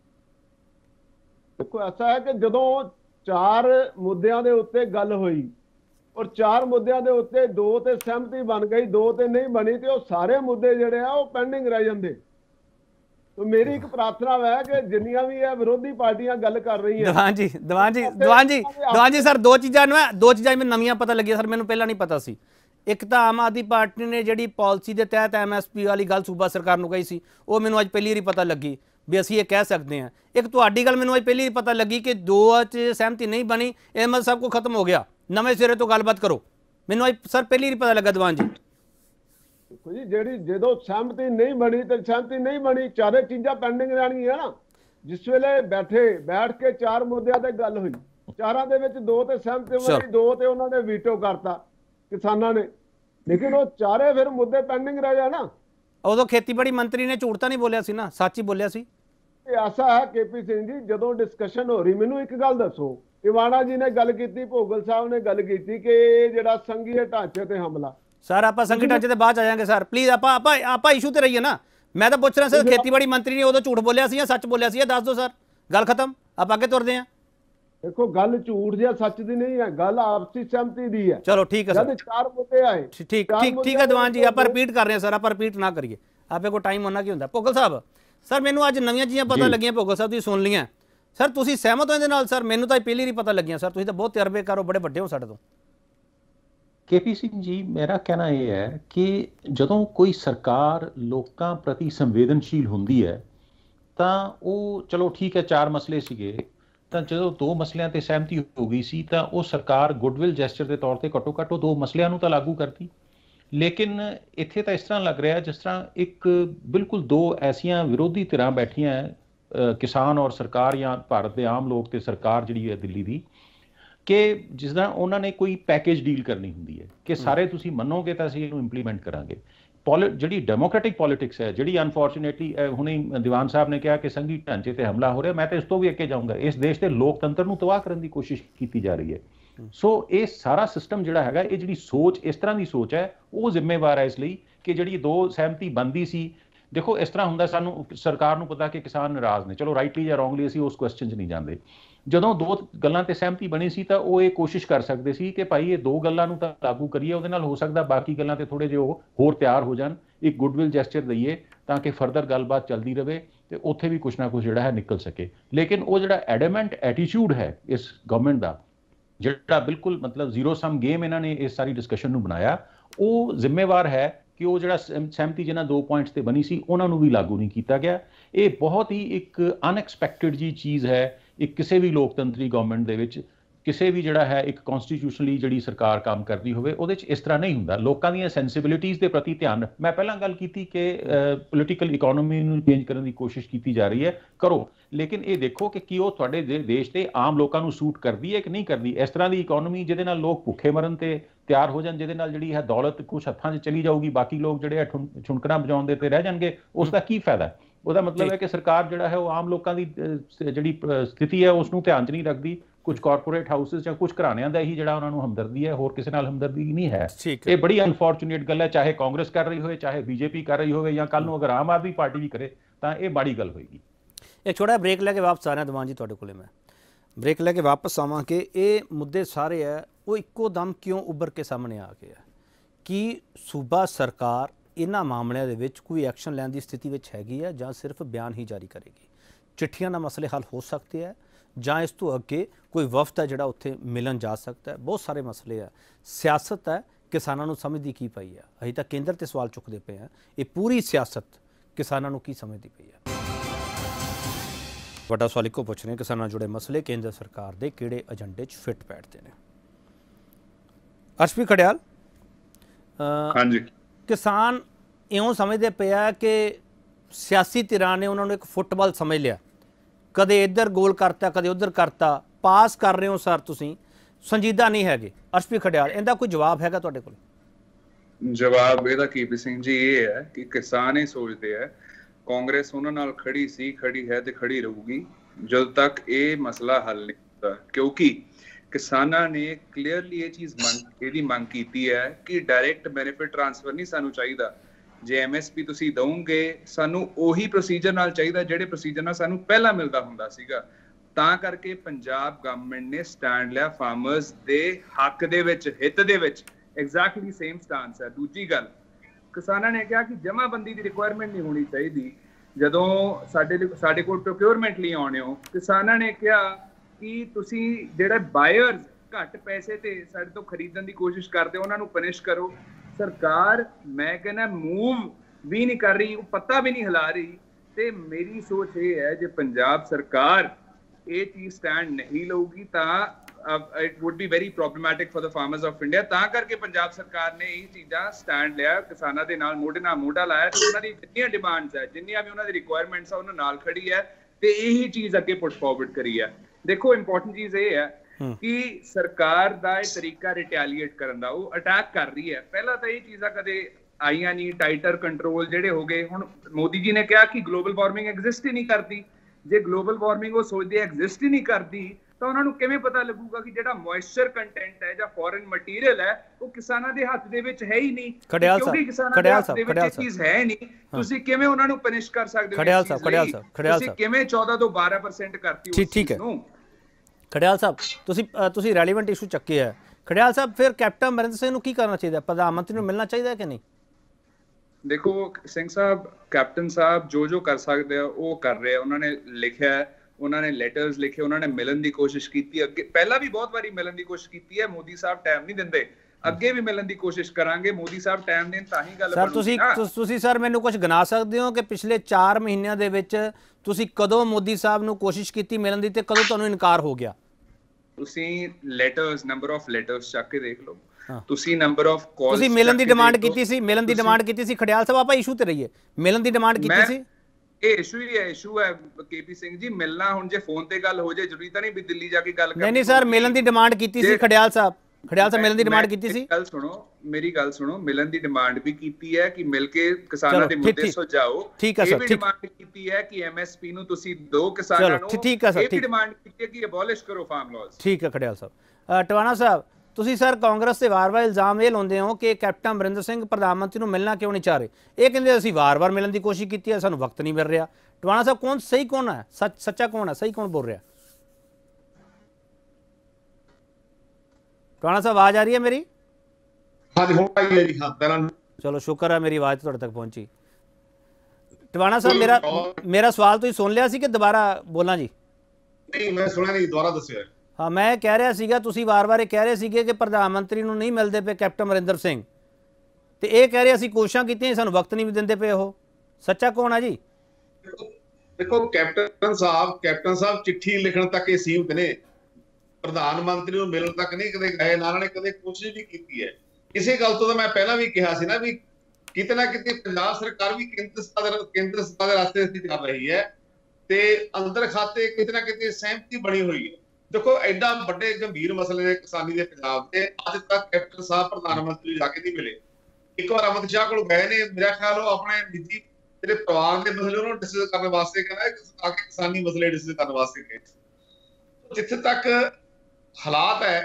ਦੇਖੋ ਐਸਾ ਹੈ ਕਿ ਜਦੋਂ 4 ਮੁੱਦਿਆਂ ਦੇ ਉੱਤੇ ਗੱਲ ਹੋਈ ਔਰ 4 ਮੁੱਦਿਆਂ ਦੇ ਉੱਤੇ 2 ਤੇ ਸਹਿਮਤੀ ਬਣ ਗਈ, 2 ਤੇ ਨਹੀਂ ਬਣੀ, ਤੇ ਉਹ ਸਾਰੇ ਮੁੱਦੇ ਜਿਹੜੇ ਆ ਉਹ ਪੈਂਡਿੰਗ ਰਹਿ ਜਾਂਦੇ। तो मेरी एक प्रार्थना है कि जिन्नियां भी है विरोधी पार्टियां गल कर रही हैं। दीवान जी सर दो चीज़ां मैं नवीं पता लगी सर, मैंने पहला नहीं पता सी। एक तो आम आदमी पार्टी ने जी पॉलिसी के तहत MSP वाली गल सूबा सरकार को कही सी, वो मैंने अज पहली बार पता लगी भी असीं ये कह सकते हैं। एक तुहाडी गल मैंने अज पहली बार पता लगी कि 2 च सहमति नहीं बनी, ये मतलब सब कुछ खत्म हो गया, नवे सिरे तो गलबात करो। मैंने अज सर पहली बार पता लगा दीवान जी। जी जेड़ी जो सहमति नहीं बनी तो सहमति नहीं बनी, 4 चीज़ां पेंडिंग रहनी है ना। जिस वेले बैठ के 4 मुद्दों ते गल हुई, 4 दे विच 2 ते सहमति बनी, 2 ते उन्होंने वीटो करता किसानां ने, लेकिन वो 4 फिर मुद्दे पेंडिंग रह गए ना। उदों खेतीबाड़ी मंत्री ने झूठ तो नहीं बोलिया सी ना, सच ही बोलिया सी। ऐसा है KP सिंह जी, जदों डिस्कशन हो रही, मैनूं एक गल दसो, इवाना जी ने गल की, भोगल साहब ने गल की कि जिहड़ा संघीय ढांचे ते हमला, सर आप संघी ढांचे ते बाद आ जाएंगे सर, प्लीज आप इशू ते रहिए ना। मैं तो पूछ रहा सर खेतीबाड़ी मंत्री ने उदों झूठ बोलिया सी या सच बोलिया सी, दस दो सर, गल खत्म, आप आगे तुरदे हैं। देखो गल झूठ या सच दी नहीं है, गल आपसी सहमति दी है। चलो ठीक है सर, 4 मुद्दे आए, ठीक है दीवान जी, आप रिपीट कर रहे हैं सर, आप रिपीट ना करिए, आपे को टाइम होना की हुंदा। भोगल साहब सर मैनूं अज नवीं चीज़ां पता लगियां, भोगल साहब तुसीं सुन लियां सर, तुसीं सहमत हो इहदे नाल? सर मैनूं तां पहली ही पता लगियां सर, तुसीं तां बहुत तजर्बेकार हो, बड़े वड्डे हो साडे तों। KP ਸਿੰਘ ਜੀ, ਮੇਰਾ ਕਹਿਣਾ ਇਹ ਹੈ ਕਿ ਜਦੋਂ ਕੋਈ ਸਰਕਾਰ ਲੋਕਾਂ ਪ੍ਰਤੀ ਸੰਵੇਦਨਸ਼ੀਲ ਹੁੰਦੀ ਹੈ ਤਾਂ ਉਹ ਚਲੋ ਠੀਕ ਹੈ 4 ਮਸਲੇ ਸੀਗੇ, ਤਾਂ ਜਦੋਂ 2 ਮਸਲਿਆਂ ਤੇ ਸਹਿਮਤੀ ਹੋ ਗਈ ਸੀ ਤਾਂ ਉਹ ਸਰਕਾਰ ਗੁੱਡਵਿਲ ਜੈਸਚਰ ਦੇ ਤੌਰ ਤੇ ਘੱਟੋ ਘੱਟ ਉਹ 2 ਮਸਲਿਆਂ ਨੂੰ ਤਾਂ ਲਾਗੂ ਕਰਤੀ। ਲੇਕਿਨ ਇੱਥੇ ਤਾਂ ਇਸ ਤਰ੍ਹਾਂ ਲੱਗ ਰਿਹਾ ਜਿਸ ਤਰ੍ਹਾਂ ਇੱਕ ਬਿਲਕੁਲ 2 ਐਸੀਆਂ ਵਿਰੋਧੀ ਧਿਰਾਂ ਬੈਠੀਆਂ, ਕਿਸਾਨ ਔਰ ਸਰਕਾਰ, ਜਾਂ ਭਾਰਤ ਦੇ ਆਮ ਲੋਕ ਤੇ ਸਰਕਾਰ ਜਿਹੜੀ ਹੈ ਦਿੱਲੀ ਦੀ, ਕਿ ਜਿਸ ਤਰ੍ਹਾਂ ਉਹਨਾਂ ਨੇ ਕੋਈ ਪੈਕੇਜ ਡੀਲ ਕਰਨੀ ਹੁੰਦੀ ਹੈ ਕਿ ਸਾਰੇ ਤੁਸੀਂ ਮੰਨੋਗੇ ਤਾਂ ਅਸੀਂ ਇਹਨੂੰ ਇੰਪਲੀਮੈਂਟ ਕਰਾਂਗੇ। ਜਿਹੜੀ ਡੈਮੋਕ੍ਰੈਟਿਕ ਪੋਲਿਟਿਕਸ ਹੈ, ਜਿਹੜੀ ਅਨਫੋਰਚੂਨੇਟਲੀ ਹੁਣੇ ਦੀਵਾਨ ਸਾਹਿਬ ਨੇ ਕਿਹਾ ਕਿ ਸੰਘੀ ਢਾਂਚੇ ਤੇ ਹਮਲਾ ਹੋ ਰਿਹਾ, ਮੈਂ ਤਾਂ ਇਸ ਤੋਂ ਵੀ ਅੱਗੇ ਜਾਊਂਗਾ, ਇਸ ਦੇਸ਼ ਦੇ ਲੋਕਤੰਤਰ ਨੂੰ ਤਬਾਹ ਕਰਨ ਦੀ ਕੋਸ਼ਿਸ਼ ਕੀਤੀ ਜਾ ਰਹੀ ਹੈ। ਸੋ ਇਹ ਸਾਰਾ ਸਿਸਟਮ ਜਿਹੜਾ ਹੈਗਾ, ਇਹ ਜਿਹੜੀ ਸੋਚ, ਇਸ ਤਰ੍ਹਾਂ ਦੀ ਸੋਚ ਹੈ, ਉਹ ਜ਼ਿੰਮੇਵਾਰ ਹੈ ਇਸ ਲਈ ਕਿ ਜਿਹੜੀ 2 ਸਹਿਮਤੀ ਬਣਦੀ ਸੀ। ਦੇਖੋ ਇਸ ਤਰ੍ਹਾਂ ਹੁੰਦਾ, ਸਾਨੂੰ ਸਰਕਾਰ ਨੂੰ ਪਤਾ ਕਿ ਕਿਸਾਨ ਨਾਰਾਜ਼ ਨੇ, ਚਲੋ ਰਾਈਟਲੀ ਜਾਂ ਰੋਂਗਲੀ ਅਸੀਂ ਉਸ ਕੁਐਸਚਨ 'ਚ ਨਹੀਂ ਜਾਂਦੇ। ਜਦੋਂ 2 ਗੱਲਾਂ ਤੇ ਸਹਿਮਤੀ ਬਣੀ ਸੀ ਤਾਂ ਉਹ ਇਹ ਕੋਸ਼ਿਸ਼ ਕਰ ਸਕਦੇ ਸੀ ਕਿ ਭਾਈ ਇਹ 2 ਗੱਲਾਂ ਨੂੰ ਤਾਂ ਲਾਗੂ ਕਰੀਏ, ਉਹਦੇ ਨਾਲ ਹੋ ਸਕਦਾ ਬਾਕੀ ਗੱਲਾਂ ਤੇ ਥੋੜੇ ਜਿਹੇ ਉਹ ਹੋਰ ਤਿਆਰ ਹੋ ਜਾਣ, ਇੱਕ ਗੁੱਡਵਿਲ ਜੈਸਚਰ ਦਈਏ ਤਾਂ ਕਿ ਫਰਦਰ ਗੱਲਬਾਤ ਚੱਲਦੀ ਰਹੇ ਤੇ ਉੱਥੇ ਵੀ ਕੁਛ ਨਾ ਕੁਛ ਜਿਹੜਾ ਹੈ ਨਿਕਲ ਸਕੇ। ਲੇਕਿਨ ਉਹ ਜਿਹੜਾ ਐਡਮੈਂਟ ਐਟੀਟਿਊਡ ਹੈ ਇਸ ਗਵਰਨਮੈਂਟ ਦਾ, ਜਿਹੜਾ ਬਿਲਕੁਲ ਮਤਲਬ ਜ਼ੀਰੋ ਸਮ ਗੇਮ ਇਹਨਾਂ ਨੇ ਇਸ ਸਾਰੀ ਡਿਸਕਸ਼ਨ ਨੂੰ ਬਣਾਇਆ, ਉਹ ਜ਼ਿੰਮੇਵਾਰ ਹੈ ਕਿ ਉਹ ਜਿਹੜਾ ਸਹਿਮਤੀ ਜਿਹਨਾਂ 2 ਪੁਆਇੰਟਸ ਤੇ ਬਣੀ ਸੀ ਉਹਨਾਂ ਨੂੰ ਵੀ ਲਾਗੂ ਨਹੀਂ ਕੀਤਾ ਗਿਆ। ਇਹ ਬਹੁਤ ਹੀ ਇੱਕ ਅਨਐਕਸਪੈਕਟਡ ਜੀ ਚੀਜ਼ ਹੈ ਇੱਕ ਕਿਸੇ ਵੀ ਲੋਕਤੰਤਰੀ ਗਵਰਨਮੈਂਟ ਦੇ ਵਿੱਚ। ਕਿਸੇ ਵੀ ਜਿਹੜਾ ਹੈ ਇੱਕ ਕਨਸਟੀਟਿਊਸ਼ਨਲੀ ਜਿਹੜੀ ਸਰਕਾਰ ਕੰਮ ਕਰਦੀ ਹੋਵੇ ਉਹਦੇ 'ਚ ਇਸ ਤਰ੍ਹਾਂ ਨਹੀਂ ਹੁੰਦਾ। ਲੋਕਾਂ ਦੀਆਂ ਸੈਂਸਿਬਿਲਿਟੀਜ਼ ਦੇ ਪ੍ਰਤੀ ਧਿਆਨ, ਮੈਂ ਪਹਿਲਾਂ ਗੱਲ ਕੀਤੀ ਕਿ ਪੋਲੀਟੀਕਲ ਇਕਨੋਮੀ ਨੂੰ ਚੇਂਜ ਕਰਨ ਦੀ ਕੋਸ਼ਿਸ਼ ਕੀਤੀ ਜਾ ਰਹੀ ਹੈ, ਕਰੋ, ਲੇਕਿਨ ਇਹ ਦੇਖੋ ਕਿ ਕੀ ਉਹ ਤੁਹਾਡੇ ਦੇਸ਼ ਦੇ ਆਮ ਲੋਕਾਂ ਨੂੰ ਸੂਟ ਕਰਦੀ ਹੈ ਕਿ ਨਹੀਂ ਕਰਦੀ। ਇਸ ਤਰ੍ਹਾਂ ਦੀ ਇਕਨੋਮੀ ਜਿਹਦੇ ਨਾਲ ਲੋਕ ਭੁੱਖੇ ਮਰਨ ਤੇ ਤਿਆਰ ਹੋ ਜਾਣ, ਜਿਹਦੇ ਨਾਲ ਜਿਹੜੀ ਹੈ ਦੌਲਤ ਕੁਛ ਹੱਥਾਂ 'ਚ ਚਲੀ ਜਾਊਗੀ, ਬਾਕੀ ਲੋਕ ਜਿਹੜੇ ਆ ਛੁਣਕਣਾ ਵਜਾਉਣ ਦੇ ਤੇ ਰਹਿ ਜਾਣਗੇ, ਉਸ ਦਾ ਕੀ ਫਾਇਦਾ। ਉਹਦਾ ਮਤਲਬ ਹੈ ਕਿ ਸਰਕਾਰ ਜਿਹੜਾ ਹੈ ਉਹ ਆਮ ਲੋਕਾਂ ਦੀ ਜਿਹੜੀ ਸਥਿਤੀ ਹੈ ਉਸ ਨੂੰ ਧਿਆਨ 'ਚ ਨਹੀਂ ਰੱਖਦੀ। ਕੁਝ ਕਾਰਪੋਰੇਟ ਹਾਊਸਿਸ ਜਾਂ ਕੁਝ ਘਰਾਣਿਆਂ ਦਾ ਹੀ ਜਿਹੜਾ ਉਹਨਾਂ ਨੂੰ ਹਮਦਰਦੀ ਹੈ, ਹੋਰ ਕਿਸੇ ਨਾਲ ਹਮਦਰਦੀ ਨਹੀਂ ਹੈ। ਇਹ ਬੜੀ ਅਨਫੋਰਚੂਨੇਟ ਗੱਲ ਹੈ, ਚਾਹੇ ਕਾਂਗਰਸ ਕਰ ਰਹੀ ਹੋਵੇ, ਚਾਹੇ BJP ਕਰ ਰਹੀ ਹੋਵੇ, ਜਾਂ ਕੱਲ ਨੂੰ ਅਗਰ ਆਮ ਆਦਮੀ ਪਾਰਟੀ ਵੀ ਕਰੇ ਤਾਂ ਇਹ ਮਾੜੀ ਗੱਲ ਹੋਏਗੀ। एक छोटा ब्रेक लैके वापस आ रहे हैं दीवान जी, तुहाडे कोले मैं ब्रेक लैके वापस आवां कि ये मुद्दे सारे है वो इक्को दम क्यों उभर के सामने आ गए है कि सूबा सरकार इन्हां मामलिਆਂ ਦੇ ਵਿੱਚ ਕੋਈ ਐਕਸ਼ਨ ਲੈਣ ਦੀ ਸਥਿਤੀ ਵਿੱਚ ਹੈਗੀ ਹੈ ਜਾਂ ਸਿਰਫ ਬਿਆਨ ਹੀ ਜਾਰੀ ਕਰੇਗੀ। ਚਿੱਠੀਆਂ ਨਾਲ ਮਸਲੇ ਹੱਲ ਹੋ ਸਕਦੇ ਹੈ ਜਾਂ ਇਸ ਤੋਂ ਅੱਗੇ ਕੋਈ ਵਫਦ ਹੈ ਜਿਹੜਾ ਉੱਥੇ ਮਿਲਣ ਜਾ ਸਕਦਾ ਹੈ। ਬਹੁਤ ਸਾਰੇ ਮਸਲੇ ਹੈ, ਸਿਆਸਤ ਹੈ, ਕਿਸਾਨਾਂ ਨੂੰ ਸਮਝਦੀ ਕੀ ਪਈ ਹੈ। ਅਸੀਂ ਤਾਂ ਕੇਂਦਰ ਤੇ ਸਵਾਲ ਚੁੱਕਦੇ ਪਏ ਹਾਂ, ਇਹ ਪੂਰੀ ਸਿਆਸਤ ਕਿਸਾਨਾਂ ਨੂੰ ਕੀ ਸਮਝਦੀ ਪਈ ਹੈ। ਵੱਡਾ ਸਵਾਲ ਇੱਕੋ ਪੁੱਛ ਰਹੇ, ਕਿਸਾਨਾਂ ਜੁੜੇ ਮਸਲੇ ਕੇਂਦਰ ਸਰਕਾਰ ਦੇ ਕਿਹੜੇ ਏਜੰਡੇ 'ਚ ਫਿੱਟ ਬੈਠਦੇ ਨੇ। ਅਰਸ਼ਪੀ ਖੜਿਆਲ, ਹਾਂਜੀ, ਕਿਸਾਨ ਇਉਂ ਸਮਝਦੇ ਪਿਆ ਕਿ ਸਿਆਸੀ ਧਿਰਾਂ ਨੇ ਉਹਨਾਂ ਨੂੰ ਇੱਕ ਫੁੱਟਬਾਲ ਸਮਝ ਲਿਆ, ਕਦੇ ਇੱਧਰ ਗੋਲ ਕਰਤਾ ਕਦੇ ਉੱਧਰ ਕਰਤਾ, ਪਾਸ ਕਰ ਰਹੇ ਹੋ ਸਰ, ਤੁਸੀਂ ਸੰਜੀਦਾ ਨਹੀਂ ਹੈਗੇ। ਅਰਸ਼ਪੀ ਖੜਿਆਲ, ਇਹਦਾ ਕੋਈ ਜਵਾਬ ਹੈਗਾ ਤੁਹਾਡੇ ਕੋਲ? ਜਵਾਬ ਇਹਦਾ KP ਸਿੰਘ ਜੀ ਇਹ ਹੈ ਕਿ ਕਿਸਾਨ ਇਹ ਸੋਚਦੇ ਹੈ ਕਾਂਗਰਸ ਉਹਨਾਂ ਨਾਲ ਖੜੀ ਸੀ, ਖੜੀ ਹੈ ਤੇ ਖੜੀ ਰਹੂਗੀ ਜਦੋਂ ਤੱਕ ਇਹ ਮਸਲਾ ਹੱਲ ਨਹੀਂ ਹੁੰਦਾ, ਕਿਉਂਕਿ ਕਿਸਾਨਾਂ ਨੇ ਕਲੀਅਰਲੀ ਇਹ ਚੀਜ਼ ਇਹਦੀ ਮੰਗ ਕੀਤੀ ਹੈ ਕਿ ਡਾਇਰੈਕਟ ਬੈਨੀਫਿਟ ਟ੍ਰਾਂਸਫਰ ਨਹੀਂ ਸਾਨੂੰ ਚਾਹੀਦਾ। ਜੇ ਐਮਐਸਪੀ ਤੁਸੀਂ ਦਵੋਗੇ ਸਾਨੂੰ ਉਹੀ ਪ੍ਰੋਸੀਜਰ ਨਾਲ ਚਾਹੀਦਾ ਜਿਹੜੇ ਪ੍ਰੋਸੀਜਰ ਨਾਲ ਸਾਨੂੰ ਪਹਿਲਾਂ ਮਿਲਦਾ ਹੁੰਦਾ ਸੀਗਾ। ਤਾਂ ਕਰਕੇ ਪੰਜਾਬ ਗਵਰਨਮੈਂਟ ਨੇ ਸਟੈਂਡ ਲਿਆ ਫਾਰਮਰਸ ਦੇ ਹੱਕ ਦੇ ਵਿੱਚ, ਹਿੱਤ ਦੇ ਵਿੱਚ। ਐਗਜ਼ੈਕਟਲੀ ਸੇਮ ਸਟੈਂਸ ਹੈ। ਦੂਜੀ ਗੱਲ, ਕਿਸਾਨਾਂ ਨੇ ਕਿਹਾ ਕਿ ਜਮਾਬੰਦੀ ਦੀ ਰਿਕੁਆਇਰਮੈਂਟ ਨਹੀਂ ਹੋਣੀ ਚਾਹੀਦੀ। ਜਦੋਂ ਸਾਡੇ ਕੋਲ ਪ੍ਰੋਕਿਉਰਮੈਂਟ ਲਈ ਆਉਣੇ ਹੋ, ਕਿਸਾਨਾਂ ਨੇ ਕਿਹਾ ਕਿ ਤੁਸੀਂ ਜਿਹੜੇ ਬਾਇਰਸ ਘੱਟ ਪੈਸੇ ਤੇ ਸਾਡੇ ਤੋਂ ਖਰੀਦਣ ਦੀ ਕੋਸ਼ਿਸ਼ ਕਰਦੇ ਉਹਨਾਂ ਨੂੰ ਪਨਿਸ਼ ਕਰੋ। ਸਰਕਾਰ ਮੈਂ ਕਹਿੰਦਾ ਮੂਵ ਵੀ ਨਹੀਂ ਕਰ ਰਹੀ, ਉਹ ਪੱਤਾ ਵੀ ਨਹੀਂ ਹਿਲਾ ਰਹੀ। ਤੇ ਮੇਰੀ ਸੋਚ ਇਹ ਹੈ ਜੇ ਪੰਜਾਬ ਸਰਕਾਰ ਇਹ ਚੀਜ਼ ਸਟੈਂਡ ਨਹੀਂ ਲਊਗੀ ਤਾਂ it would be very problematic for the farmers of India। ਤਾਂ ਕਰਕੇ ਪੰਜਾਬ ਸਰਕਾਰ ਨੇ ਇਹ ਚੀਜ਼ਾਂ ਸਟੈਂਡ ਲਿਆ, ਕਿਸਾਨਾਂ ਦੇ ਨਾਲ ਮੋਢੇ ਨਾਲ ਮੋਢਾ ਲਾਇਆ ਤੇ ਉਹਨਾਂ ਦੀ ਜਿੰਨੀਆਂ ਡਿਮਾਂਡਸ ਹੈ, ਜਿੰਨੀਆਂ ਵੀ ਉਹਨਾਂ ਦੀ ਰਿਕੁਆਇਰਮੈਂਟਸ ਆ ਉਹਨਾਂ ਨਾਲ ਖੜੀ ਹੈ ਤੇ ਇਹੀ ਚੀਜ਼ ਅੱਗੇ ਪੁੱਟ ਫਾਰਵਰਡ ਕਰੀ ਹੈ। ਦੇਖੋ ਇੰਪੋਰਟੈਂਟ ਚੀਜ਼ ਇਹ ਹੈ ਕਿ ਸਰਕਾਰ ਦਾ ਇਹ ਤਰੀਕਾ ਰਿਟੈਲੀਏਟ ਕਰਨ ਦਾ, ਉਹ ਅਟੈਕ ਕਰ ਰਹੀ ਹੈ। ਪਹਿਲਾਂ ਤਾਂ ਇਹ ਚੀਜ਼ਾਂ ਕਦੇ ਆਈਆਂ ਨਹੀਂ, ਟਾਈਟਰ ਕੰਟਰੋਲ ਜਿਹੜੇ ਹੋ ਗਏ। ਹੁਣ ਮੋਦੀ ਜੀ ਨੇ ਕਿਹਾ ਕਿ ਗਲੋਬਲ ਵਾਰਮਿੰਗ ਐਗਜ਼ਿਸਟ ਹੀ ਨਹੀਂ ਕਰਦੀ। ਜੇ ਗਲੋਬਲ ਵਾਰਮਿੰਗ ਉਹ ਸੋਚਦੇ ਐਗਜ਼ਿਸਟ ਹੀ ਨਹੀਂ ਕਰਦੀ ਤਾਂ ਉਹਨਾਂ ਨੂੰ ਕਿਵੇਂ ਪਤਾ ਲੱਗੂਗਾ ਕਿ ਜਿਹੜਾ ਮੋਇਸਚਰ ਕੰਟੈਂਟ ਹੈ ਜਾਂ ਫੋਰਨ ਮਟੀਰੀਅਲ ਹੈ ਉਹ ਕਿਸਾਨਾਂ ਦੇ ਹੱਥ ਦੇ ਵਿੱਚ ਹੈ ਹੀ ਨਹੀਂ। ਕਿਉਂਕਿ ਕਿਸਾਨਾਂ ਦੇ ਹੱਥ ਦੇ ਵਿੱਚ ਇਹ ਚੀਜ਼ ਹੈ ਨਹੀਂ, ਤੁਸੀਂ ਕਿਵੇਂ ਉਹਨਾਂ ਨੂੰ ਪਨਿਸ਼ ਕਰ ਸਕਦੇ ਹੋ? ਤੁਸੀਂ ਕਿਵੇਂ 14 ਤੋਂ 12% ਕਰਤੀ ਉਸ ਚੀਜ਼ ਨੂੰ? ਖੜਿਆਲ ਸਾਹਿਬ, ਤੁਸੀਂ ਰੈਲੀਵੈਂਟ ਇਸ਼ੂ ਚੱਕੇ ਹੈ। ਖੜਿਆਲ ਸਾਹਿਬ, ਫਿਰ ਕੈਪਟਨ ਅਮਰਿੰਦਰ ਸਿੰਘ ਨੂੰ ਕੀ ਕਰਨਾ ਚਾਹੀਦਾ? ਪ੍ਰਧਾਨ ਮੰਤਰੀ ਨੂੰ ਮਿਲਣਾ ਚਾਹੀਦਾ ਕਿ ਨਹੀਂ? ਦੇਖੋ ਸਿੰਘ ਸਾਹਿਬ, ਕੈਪਟਨ ਸਾਹਿਬ ਜੋ ਕਰ ਸਕਦੇ ਆ ਉਹ ਕਰ ਰਹੇ ਆ। ਉਹਨਾਂ ਨੇ ਲਿਖਿਆ, ਉਹਨਾਂ ਨੇ ਲੈਟਰਸ ਲਿਖੇ, ਉਹਨਾਂ ਨੇ ਮਿਲਣ ਦੀ ਕੋਸ਼ਿਸ਼ ਕੀਤੀ। ਅੱਗੇ ਪਹਿਲਾਂ ਵੀ ਬਹੁਤ ਵਾਰੀ ਮਿਲਣ ਦੀ ਕੋਸ਼ਿਸ਼ ਕੀਤੀ ਹੈ। ਮੋਦੀ ਸਾਹਿਬ ਟਾਈਮ ਨਹੀਂ ਦਿੰਦੇ, ਅੱਗੇ ਵੀ ਮਿਲਣ ਦੀ ਕੋਸ਼ਿਸ਼ ਕਰਾਂਗੇ। ਮੋਦੀ ਸਾਹਿਬ ਟਾਈਮ ਦੇਣ ਤਾਂ ਹੀ ਗੱਲ ਬਣੂਗੀ ਨਾ। ਤੁਸੀਂ ਸਰ ਮੈਨੂੰ ਕੁਝ ਗਿਣਾ ਸਕਦੇ ਹੋ ਕਿ ਪਿਛਲੇ 4 ਮਹੀਨਿਆਂ ਦੇ ਵਿੱਚ ਤੁਸੀਂ ਕਦੋਂ ਮੋਦੀ ਸਾਹਿਬ ਨੂੰ ਕੋਸ਼ਿਸ਼ ਕੀਤੀ ਮਿਲਣ ਦੀ ਤੇ ਕਦੋਂ ਤੁਹਾਨੂੰ ਇਨਕਾਰ ਹੋ ਗਿਆ? ਤੁਸੀਂ ਲੈਟਰਸ, ਨੰਬਰ ਆਫ ਲੈਟਰਸ ਚੱਕ ਕੇ ਦੇਖ ਲਓ। ਤੁਸੀਂ ਨੰਬਰ ਆਫ ਕਾਲਸ, ਤੁਸੀਂ ਮਿਲਣ ਦੀ ਡਿਮਾਂਡ ਕੀਤੀ ਸੀ, ਮਿਲਣ ਦੀ ਡਿਮਾਂਡ ਕੀਤੀ ਸੀ। ਖੜਿਆਲ ਸਾਹਿਬ, ਆਪਾਂ ਇਸ਼ੂ ਤੇ ਰਹੀਏ। ਮਿਲਣ ਦੀ ਡਿਮਾਂਡ ਕੀਤੀ ਸੀ। ਇਹ ਇਸ਼ੂ ਹੈ ਕੇਪੀ ਸਿੰਘ ਜੀ। ਮਿਲਣਾ ਹੁਣ ਜੇ ਫੋਨ ਤੇ ਗੱਲ ਹੋ ਜੇ, ਜ਼ਰੂਰੀ ਤਾਂ ਨਹੀਂ ਵੀ ਦਿੱਲੀ ਜਾ ਕੇ ਗੱਲ ਕਰਨੀ। ਨਹੀਂ ਸਰ, ਮਿਲਣ ਦੀ ਡਿਮਾਂਡ ਕੀਤੀ ਸੀ ਖੜਿਆਲ ਸਾਹਿਬ। ਮਿਲਣ ਦੀ ਡਿਮਾਂਡ ਕੀਤੀ ਸੀ। ਮੇਰੀ ਗੱਲ ਸੁਣੋ, ਮਿਲਣ ਦੀ ਡਿਮਾਂਡ ਵੀ ਕੀਤੀ ਹੈ ਕਿ ਮਿਲ ਕੇ ਕਿਸਾਨਾਂ ਦੇ ਮੁੱਦੇ ਸੁਲਝਾਓ। ਠੀਕ ਹੈ ਸਰ। ਇਹ ਵੀ ਡਿਮਾਂਡ ਕੀਤੀ ਹੈ ਕਿ ਐਮਐਸਪੀ ਨੂੰ ਤੁਸੀਂ ਦੋ ਕਿਸਾਨਾਂ ਨੂੰ। ਠੀਕ ਹੈ ਸਰ। ਇਹ ਵੀ ਡਿਮਾਂਡ ਕੀਤੀ ਹੈ ਕਿ ਅਬੋਲਿਸ਼ ਕਰੋ ਫਾਰਮ ਲਾਜ਼। ਠੀਕ ਹੈ ਖੜਿਆਲ ਸਾਹਿਬ। ਟਵਾਣਾ ਸਾਹਿਬ, ਤੁਸੀਂ ਸਰ ਕਾਂਗਰਸ ਤੇ ਵਾਰ-ਵਾਰ ਇਲਜ਼ਾਮ ਇਹ ਲਾਉਂਦੇ ਹੋ ਕਿ ਕੈਪਟਨ ਅਮਰਿੰਦਰ ਸਿੰਘ ਪ੍ਰਧਾਨ ਮੰਤਰੀ ਨੂੰ ਮਿਲਣਾ ਕਿਉਂ ਨਹੀਂ ਚਾਹ ਰਹੇ। ਇਹ ਕਹਿੰਦੇ ਅਸੀਂ ਵਾਰ-ਵਾਰ ਮਿਲਣ ਦੀ ਕੋਸ਼ਿਸ਼ ਕੀਤੀ ਹੈ, ਸਾਨੂੰ ਵਕਤ ਨਹੀਂ ਮਿਲ ਰਿਹਾ। ਟਵਾਣਾ ਸਾਹਿਬ, ਕੌਣ ਸਹੀ, ਕੌਣ ਹੈ ਸੱਚਾ, ਕੌਣ ਹੈ ਸਹੀ, ਕੌਣ ਬੋਲ ਰਿਹਾ? ਟਵਾਣਾ ਸਾਹਿਬ, ਆਵਾਜ਼ ਆ ਰਹੀ ਹੈ ਮੇਰੀ? ਹਾਂਜੀ ਹੁਣ ਆਈ ਹੈ ਜੀ। ਹਾਂ, ਪਹਿਲਾਂ ਚਲੋ ਸ਼ੁਕਰ ਹੈ ਮੇਰੀ ਆਵਾਜ਼ ਤੁਹਾਡੇ ਤੱਕ ਪਹੁੰਚੀ। ਟਵਾਣਾ ਸਾਹਿਬ, ਮੇਰਾ ਸਵਾਲ ਤੁਸੀਂ ਸੁਣ ਲਿਆ ਸੀ ਕਿ ਦੁਬਾਰਾ ਬੋਲਾਂ ਜੀ? ਨਹੀਂ, ਮੈਂ ਸੁਣਿਆ ਨਹੀਂ, ਦੁਬਾਰਾ ਦੱਸਿਓ। ਹਾਂ, ਮੈਂ ਕਹਿ ਰਿਹਾ ਸੀਗਾ ਤੁਸੀਂ ਵਾਰ-ਵਾਰ ਇਹ ਕਹਿ ਰਹੇ ਸੀਗੇ ਕਿ ਪ੍ਰਧਾਨ ਮੰਤਰੀ ਨੂੰ ਨਹੀਂ ਮਿਲਦੇ ਪਏ ਕੈਪਟਨ ਅਮਰਿੰਦਰ ਸਿੰਘ, ਤੇ ਇਹ ਕਹਿ ਰਹੇ ਅਸੀਂ ਕੋਸ਼ਿਸ਼ਾਂ ਕੀਤੀਆਂ, ਸਾਨੂੰ ਵਕਤ ਨਹੀਂ ਦਿੰਦੇ ਪਏ। ਉਹ ਸੱਚਾ ਕੌਣ ਹੈ ਜੀ? ਦੇਖੋ ਕੈਪਟਨ ਸਾਹਿਬ ਚਿੱਠੀ ਲਿਖਣ ਤੱਕ ਇਹ ਸੀਮਤ ਨੇ, ਪ੍ਰਧਾਨ ਮੰਤਰੀ ਨੂੰ ਮਿਲਣ ਤੱਕ ਨਹੀਂ ਕਦੇ ਗਏ, ਨਾ ਉਹਨਾਂ ਨੇ ਕਦੇ ਕੋਸ਼ਿਸ਼ ਵੀ ਕੀਤੀ ਹੈ। ਇਸੇ ਗੱਲ ਤੋਂ ਤਾਂ ਮੈਂ ਪਹਿਲਾਂ ਵੀ ਕਿਹਾ ਸੀ ਨਾ ਵੀ ਕਿਤੇ ਨਾ ਕਿਤੇ ਪੰਜਾਬ ਸਰਕਾਰ ਵੀ ਕੇਂਦਰ ਸੱਤਾ ਦੇ ਰਸਤੇ ਤੇ ਚੱਲ ਰਹੀ ਹੈ ਤੇ ਅੰਦਰ ਖਾਤੇ ਕਿਤੇ ਨਾ ਕਿਤੇ ਸਹਿਮਤੀ ਬਣੀ ਹੋਈ ਹੈ। ਦੇਖੋ ਐਡਾ ਵੱਡੇ ਗੰਭੀਰ ਮਸਲੇ ਨੇ ਕਿਸਾਨੀ ਦੇ ਪੰਜਾਬ ਦੇ, ਅੱਜ ਤੱਕ ਕੈਪਟਨ ਸਾਹਿਬ ਪ੍ਰਧਾਨ ਮੰਤਰੀ ਜਾ ਕੇ ਨਹੀਂ ਮਿਲੇ। ਇੱਕ ਵਾਰ ਅਮਿਤ ਸ਼ਾਹ ਕੋਲ ਗਏ ਨੇ, ਮੇਰਾ ਖਿਆਲ ਉਹ ਆਪਣੇ ਨਿੱਜੀ ਜਿਹੜੇ ਪਰਿਵਾਰ ਦੇ ਮਸਲੇ ਉਹਨੂੰ ਡਿਸਕਸ ਕਰਨ ਵਾਸਤੇ ਕਹਿੰਦਾ, ਆ ਕੇ ਕਿਸਾਨੀ ਮਸਲੇ ਡਿਸਕਸ ਕਰਨ ਵਾਸਤੇ ਗਏ। ਜਿੱਥੇ ਤੱਕ ਹਾਲਾਤ ਹੈ,